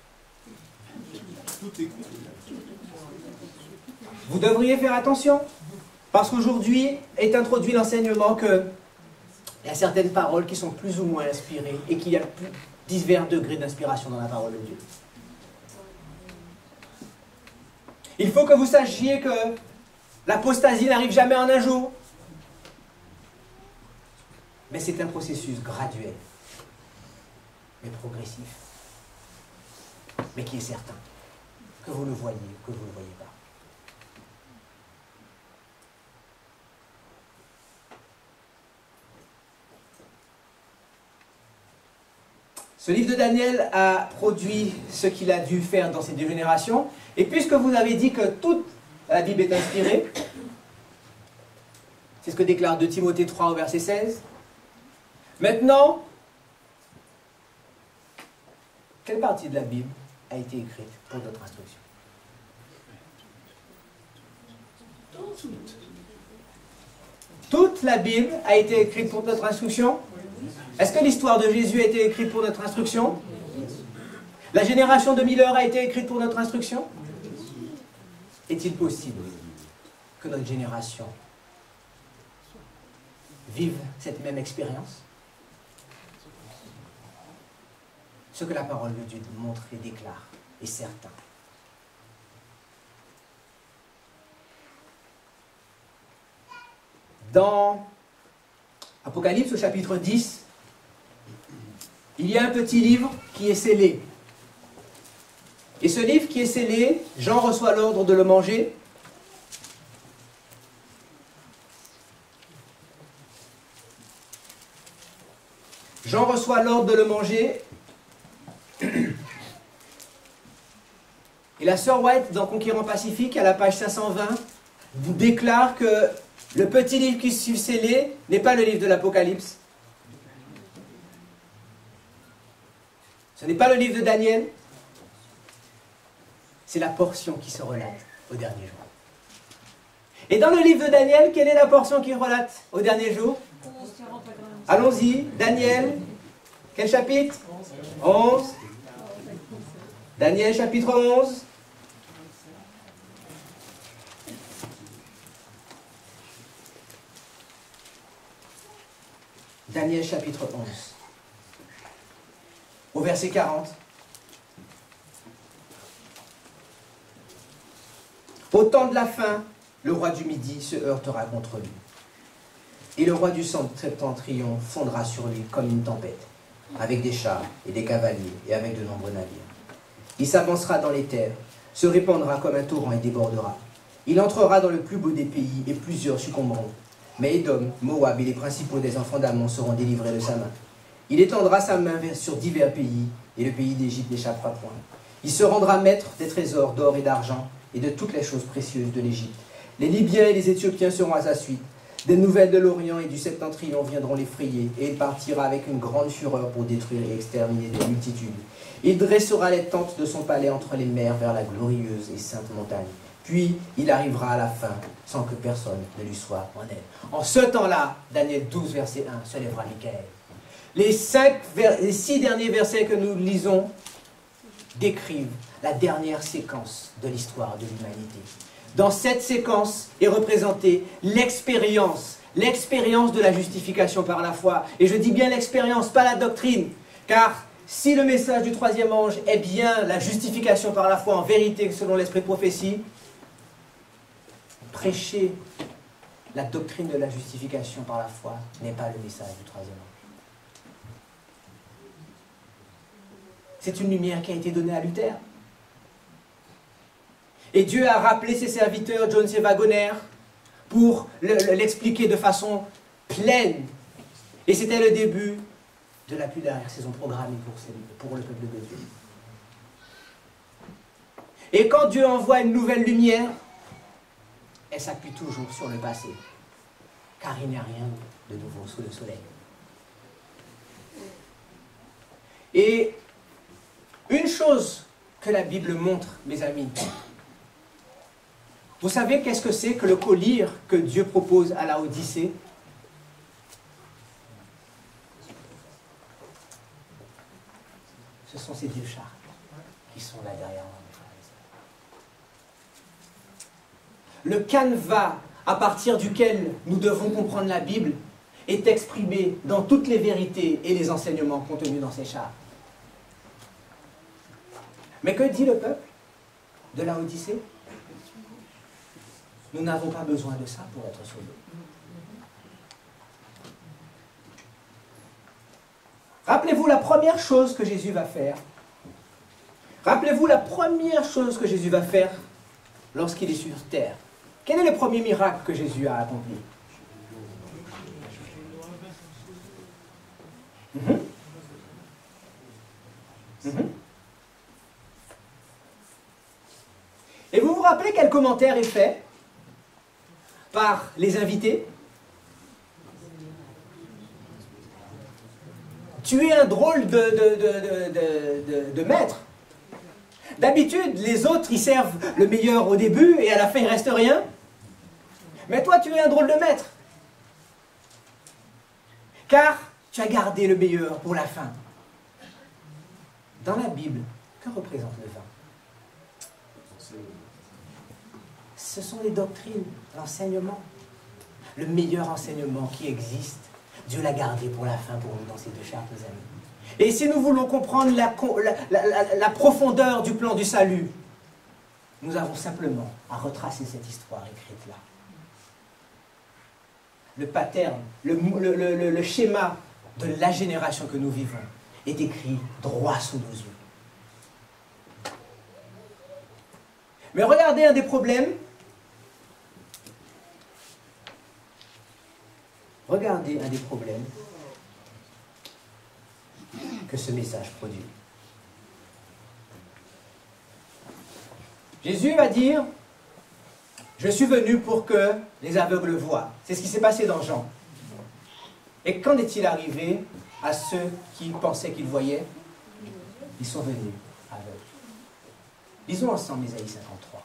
Vous devriez faire attention, parce qu'aujourd'hui est introduit l'enseignement qu'il y a certaines paroles qui sont plus ou moins inspirées et qu'il y a plus divers degrés d'inspiration dans la parole de Dieu. Il faut que vous sachiez que l'apostasie n'arrive jamais en un jour, mais c'est un processus graduel, mais progressif, mais qui est certain, que vous le voyez ou que vous ne le voyez pas. Ce livre de Daniel a produit ce qu'il a dû faire dans ces deux générations. Et puisque vous avez dit que toute la Bible est inspirée, c'est ce que déclare deux Timothée trois au verset seize. Maintenant, quelle partie de la Bible a été écrite pour notre instruction? Toute la Bible a été écrite pour notre instruction? Est-ce que l'histoire de Jésus a été écrite pour notre instruction? La génération de mille heures a été écrite pour notre instruction? Est-il possible que notre génération vive cette même expérience? Ce que la parole de Dieu montre et déclare est certain. Dans Apocalypse au chapitre dix, il y a un petit livre qui est scellé. Et ce livre qui est scellé, Jean reçoit l'ordre de le manger. Jean reçoit l'ordre de le manger. Et la sœur White, dans Conquérant Pacifique, à la page cinq cent vingt, déclare que le petit livre qui est scellé n'est pas le livre de l'Apocalypse. Ce n'est pas le livre de Daniel. C'est la portion qui se relate au dernier jour. Et dans le livre de Daniel, quelle est la portion qui relate au dernier jour? Allons-y, Daniel, quel chapitre? onze. Daniel chapitre onze. Daniel chapitre onze. Au verset quarante. Au temps de la fin, le roi du Midi se heurtera contre lui. Et le roi du Septentrion fondra sur lui comme une tempête, avec des chars et des cavaliers et avec de nombreux navires. Il s'avancera dans les terres, se répandra comme un torrent et débordera. Il entrera dans le plus beau des pays et plusieurs succomberont. Mais Édom, Moab et les principaux des enfants d'Ammon seront délivrés de sa main. Il étendra sa main sur divers pays et le pays d'Égypte n'échappera point. Il se rendra maître des trésors d'or et d'argent et de toutes les choses précieuses de l'Égypte. Les Libyens et les Éthiopiens seront à sa suite. Des nouvelles de l'Orient et du Septentrion viendront l'effrayer, et il partira avec une grande fureur pour détruire et exterminer des multitudes. Il dressera les tentes de son palais entre les mers vers la glorieuse et sainte montagne. Puis il arrivera à la fin sans que personne ne lui soit en aide. En ce temps-là, Daniel douze, verset un, se lèvera Michael. Les, cinq, les six derniers versets que nous lisons décrivent la dernière séquence de l'histoire de l'humanité. Dans cette séquence est représentée l'expérience, l'expérience de la justification par la foi. Et je dis bien l'expérience, pas la doctrine, car si le message du troisième ange est bien la justification par la foi en vérité selon l'esprit de prophétie, prêcher la doctrine de la justification par la foi n'est pas le message du troisième ange. C'est une lumière qui a été donnée à Luther. Et Dieu a rappelé ses serviteurs, John C. Wagoner, pour l'expliquer de façon pleine. Et c'était le début de la plus dernière saison programmée pour, pour le peuple de Dieu. Et quand Dieu envoie une nouvelle lumière, elle s'appuie toujours sur le passé, car il n'y a rien de nouveau sous le soleil. Et une chose que la Bible montre, mes amis, vous savez qu'est-ce que c'est que le collier que Dieu propose à la Odyssée? Ce sont ces deux chartes qui sont là derrière moi. Le canevas à partir duquel nous devons comprendre la Bible est exprimé dans toutes les vérités et les enseignements contenus dans ces chartes. Mais que dit le peuple de la Odyssée? Nous n'avons pas besoin de ça pour être sauvés. Rappelez-vous la première chose que Jésus va faire. Rappelez-vous la première chose que Jésus va faire lorsqu'il est sur terre. Quel est le premier miracle que Jésus a accompli? Mm-hmm. Mm-hmm. Et vous vous rappelez quel commentaire est fait par les invités? Tu es un drôle de, de, de, de, de, de maître. D'habitude, les autres, ils servent le meilleur au début et à la fin, il ne reste rien. Mais toi, tu es un drôle de maître. Car tu as gardé le meilleur pour la fin. Dans la Bible, que représente le vin? Ce sont les doctrines, l'enseignement. Le meilleur enseignement qui existe, Dieu l'a gardé pour la fin pour nous dans ces deux chartes, mes amis. Et si nous voulons comprendre la, la, la, la profondeur du plan du salut, nous avons simplement à retracer cette histoire écrite là. Le pattern, le, le, le, le schéma de la génération que nous vivons est écrit droit sous nos yeux. Mais regardez un des problèmes. Regardez un des problèmes que ce message produit. Jésus va dire, je suis venu pour que les aveugles voient. C'est ce qui s'est passé dans Jean. Et qu'en est-il arrivé à ceux qui pensaient qu'ils voyaient? Ils sont venus aveugles. Lisons ensemble Ésaïe cinquante-trois.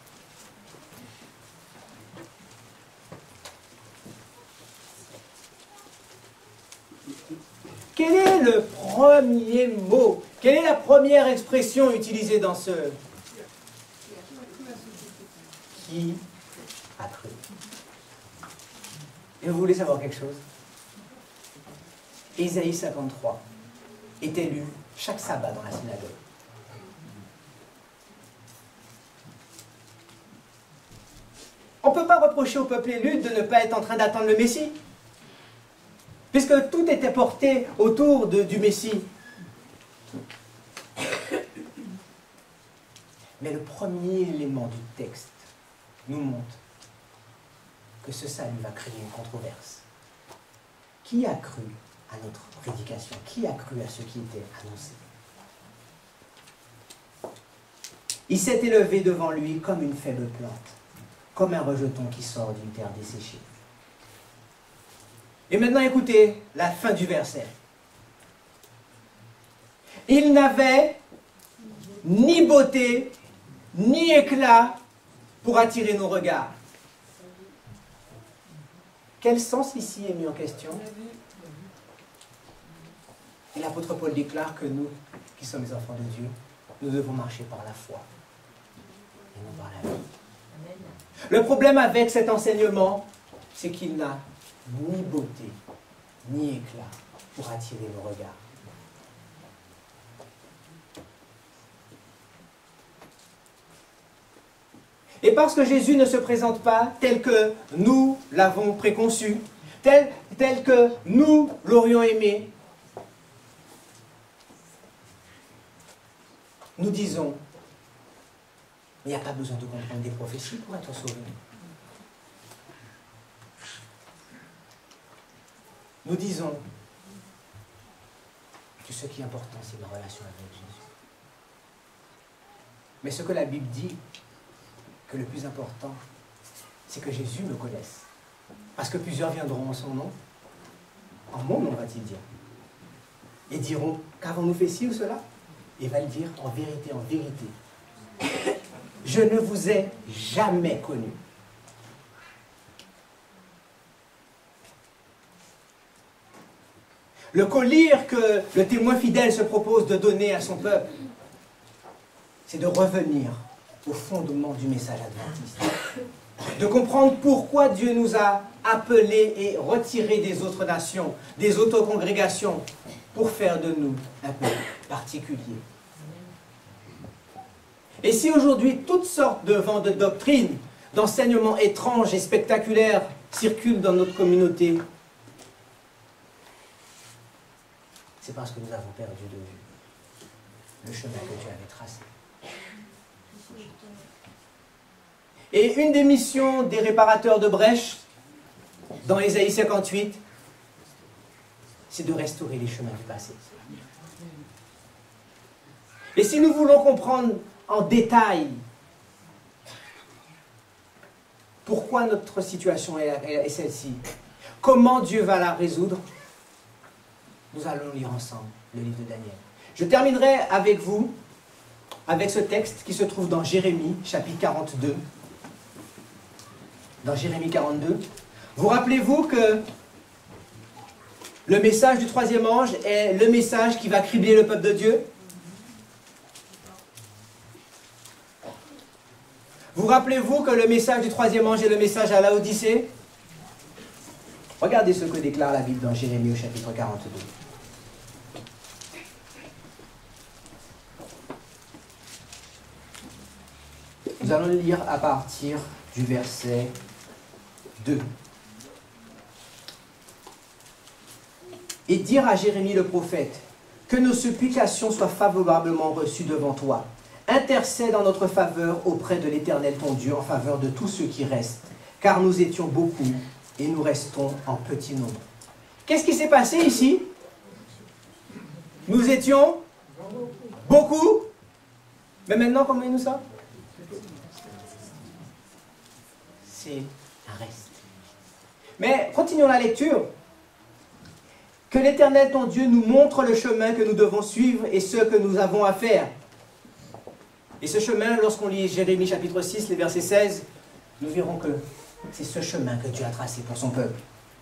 Quel est le premier mot? Quelle est la première expression utilisée dans ce... Qui a cru? Et vous voulez savoir quelque chose? Ésaïe cinquante-trois était lu chaque sabbat dans la synagogue. On ne peut pas reprocher au peuple élu de ne pas être en train d'attendre le Messie, puisque tout était porté autour de, du Messie. Mais le premier élément du texte nous montre que ce salut va créer une controverse. Qui a cru à notre prédication? Qui a cru à ce qui était annoncé? Il s'est élevé devant lui comme une faible plante, comme un rejeton qui sort d'une terre desséchée. Et maintenant, écoutez la fin du verset. Il n'avait ni beauté, ni éclat, pour attirer nos regards. Quel sens ici est mis en question? Et l'apôtre Paul déclare que nous, qui sommes les enfants de Dieu, nous devons marcher par la foi et non par la vie. Le problème avec cet enseignement, c'est qu'il n'a ni beauté, ni éclat pour attirer nos regards. Et parce que Jésus ne se présente pas tel que nous l'avons préconçu, tel, tel que nous l'aurions aimé, nous disons, il n'y a pas besoin de comprendre des prophéties pour être sauvé. Nous disons que ce qui est important, c'est ma relation avec Jésus. Mais ce que la Bible dit, que le plus important, c'est que Jésus me connaisse. Parce que plusieurs viendront en son nom. En mon nom, va-t-il dire. Et diront, qu'avons-nous fait ci ou cela? Et va le dire en vérité, en vérité. Je ne vous ai jamais connu. Le collier que le témoin fidèle se propose de donner à son peuple, c'est de revenir au fondement du message adventiste. De comprendre pourquoi Dieu nous a appelés et retirés des autres nations, des autres congrégations, pour faire de nous un peuple particulier. Et si aujourd'hui toutes sortes de vents de doctrines, d'enseignements étranges et spectaculaires circulent dans notre communauté, c'est parce que nous avons perdu de vue le chemin que Dieu avait tracé. Et une des missions des réparateurs de brèches, dans Ésaïe cinquante-huit, c'est de restaurer les chemins du passé. Et si nous voulons comprendre en détail pourquoi notre situation est, est celle-ci, comment Dieu va la résoudre, nous allons lire ensemble le livre de Daniel. Je terminerai avec vous, avec ce texte qui se trouve dans Jérémie, chapitre quarante-deux. Dans Jérémie quarante-deux. Vous rappelez-vous que le message du troisième ange est le message qui va cribler le peuple de Dieu? Vous rappelez-vous que le message du troisième ange est le message à Laodicée? Regardez ce que déclare la Bible dans Jérémie au chapitre quarante-deux. Nous allons le lire à partir du verset deux. Et dire à Jérémie le prophète, que nos supplications soient favorablement reçues devant toi. Intercède en notre faveur auprès de l'Éternel ton Dieu en faveur de tous ceux qui restent, car nous étions beaucoup et nous restons en petit nombre. Qu'est-ce qui s'est passé ici? Nous étions beaucoup, mais maintenant combien nous sommes? C'est un reste. Mais continuons la lecture. Que l'Éternel ton Dieu nous montre le chemin que nous devons suivre et ce que nous avons à faire. Et ce chemin, lorsqu'on lit Jérémie chapitre six, les versets seize, nous verrons que c'est ce chemin que Dieu a tracé pour son peuple.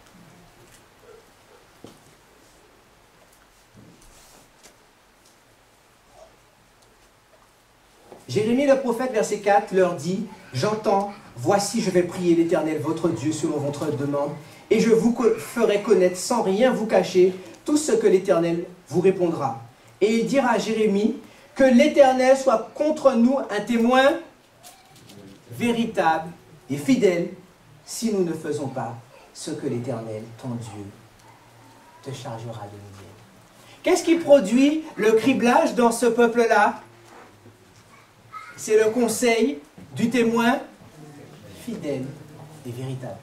Jérémie le prophète, verset quatre, leur dit, « J'entends, voici je vais prier l'Éternel votre Dieu selon votre demande, et je vous ferai connaître sans rien vous cacher tout ce que l'Éternel vous répondra. » Et il dira à Jérémie, « Que l'Éternel soit contre nous un témoin véritable et fidèle, si nous ne faisons pas ce que l'Éternel, ton Dieu, te chargera de nous dire. » Qu'est-ce qui produit le criblage dans ce peuple-là? C'est le conseil du témoin fidèle et véritable.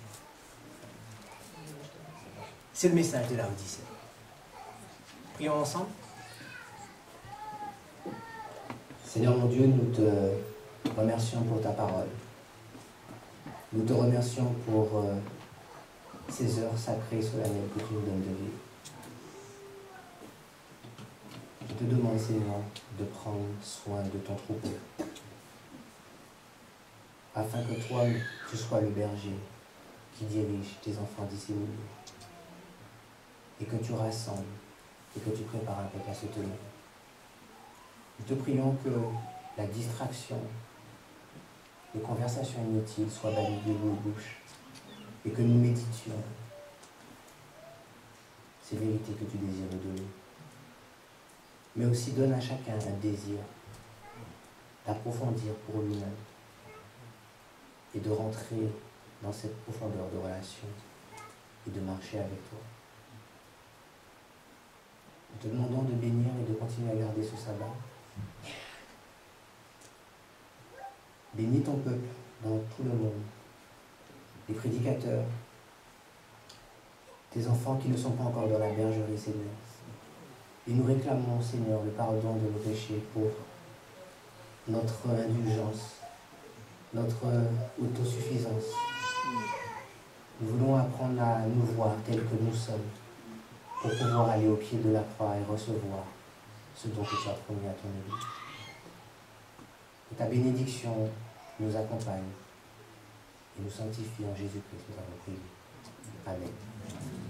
C'est le message de Laodicée. Prions ensemble. Seigneur mon Dieu, nous te remercions pour ta parole. Nous te remercions pour euh, ces heures sacrées, solennelles que tu nous donnes de vivre. Je te demande, Seigneur, de prendre soin de ton troupeau. afin que toi, tu sois le berger qui dirige tes enfants disséminés et que tu rassembles et que tu prépares un peuple à se tenir. Nous te prions que la distraction, les conversations inutiles soient balayées de nos bouches et que nous méditions ces vérités que tu désires nous donner. Mais aussi donne à chacun un désir d'approfondir pour lui-même et de rentrer dans cette profondeur de relation et de marcher avec toi. Nous te demandons de bénir et de continuer à garder ce sabbat. Bénis ton peuple dans tout le monde, les prédicateurs, tes enfants qui ne sont pas encore dans la bergerie, Seigneur. Et nous réclamons, Seigneur, le pardon de nos péchés pour notre indulgence, notre autosuffisance. Nous voulons apprendre à nous voir tels que nous sommes pour pouvoir aller au pied de la croix et recevoir ce dont tu as promis à ton Église. Que ta bénédiction nous accompagne et nous sanctifie en Jésus-Christ. Nous avons prié. Amen.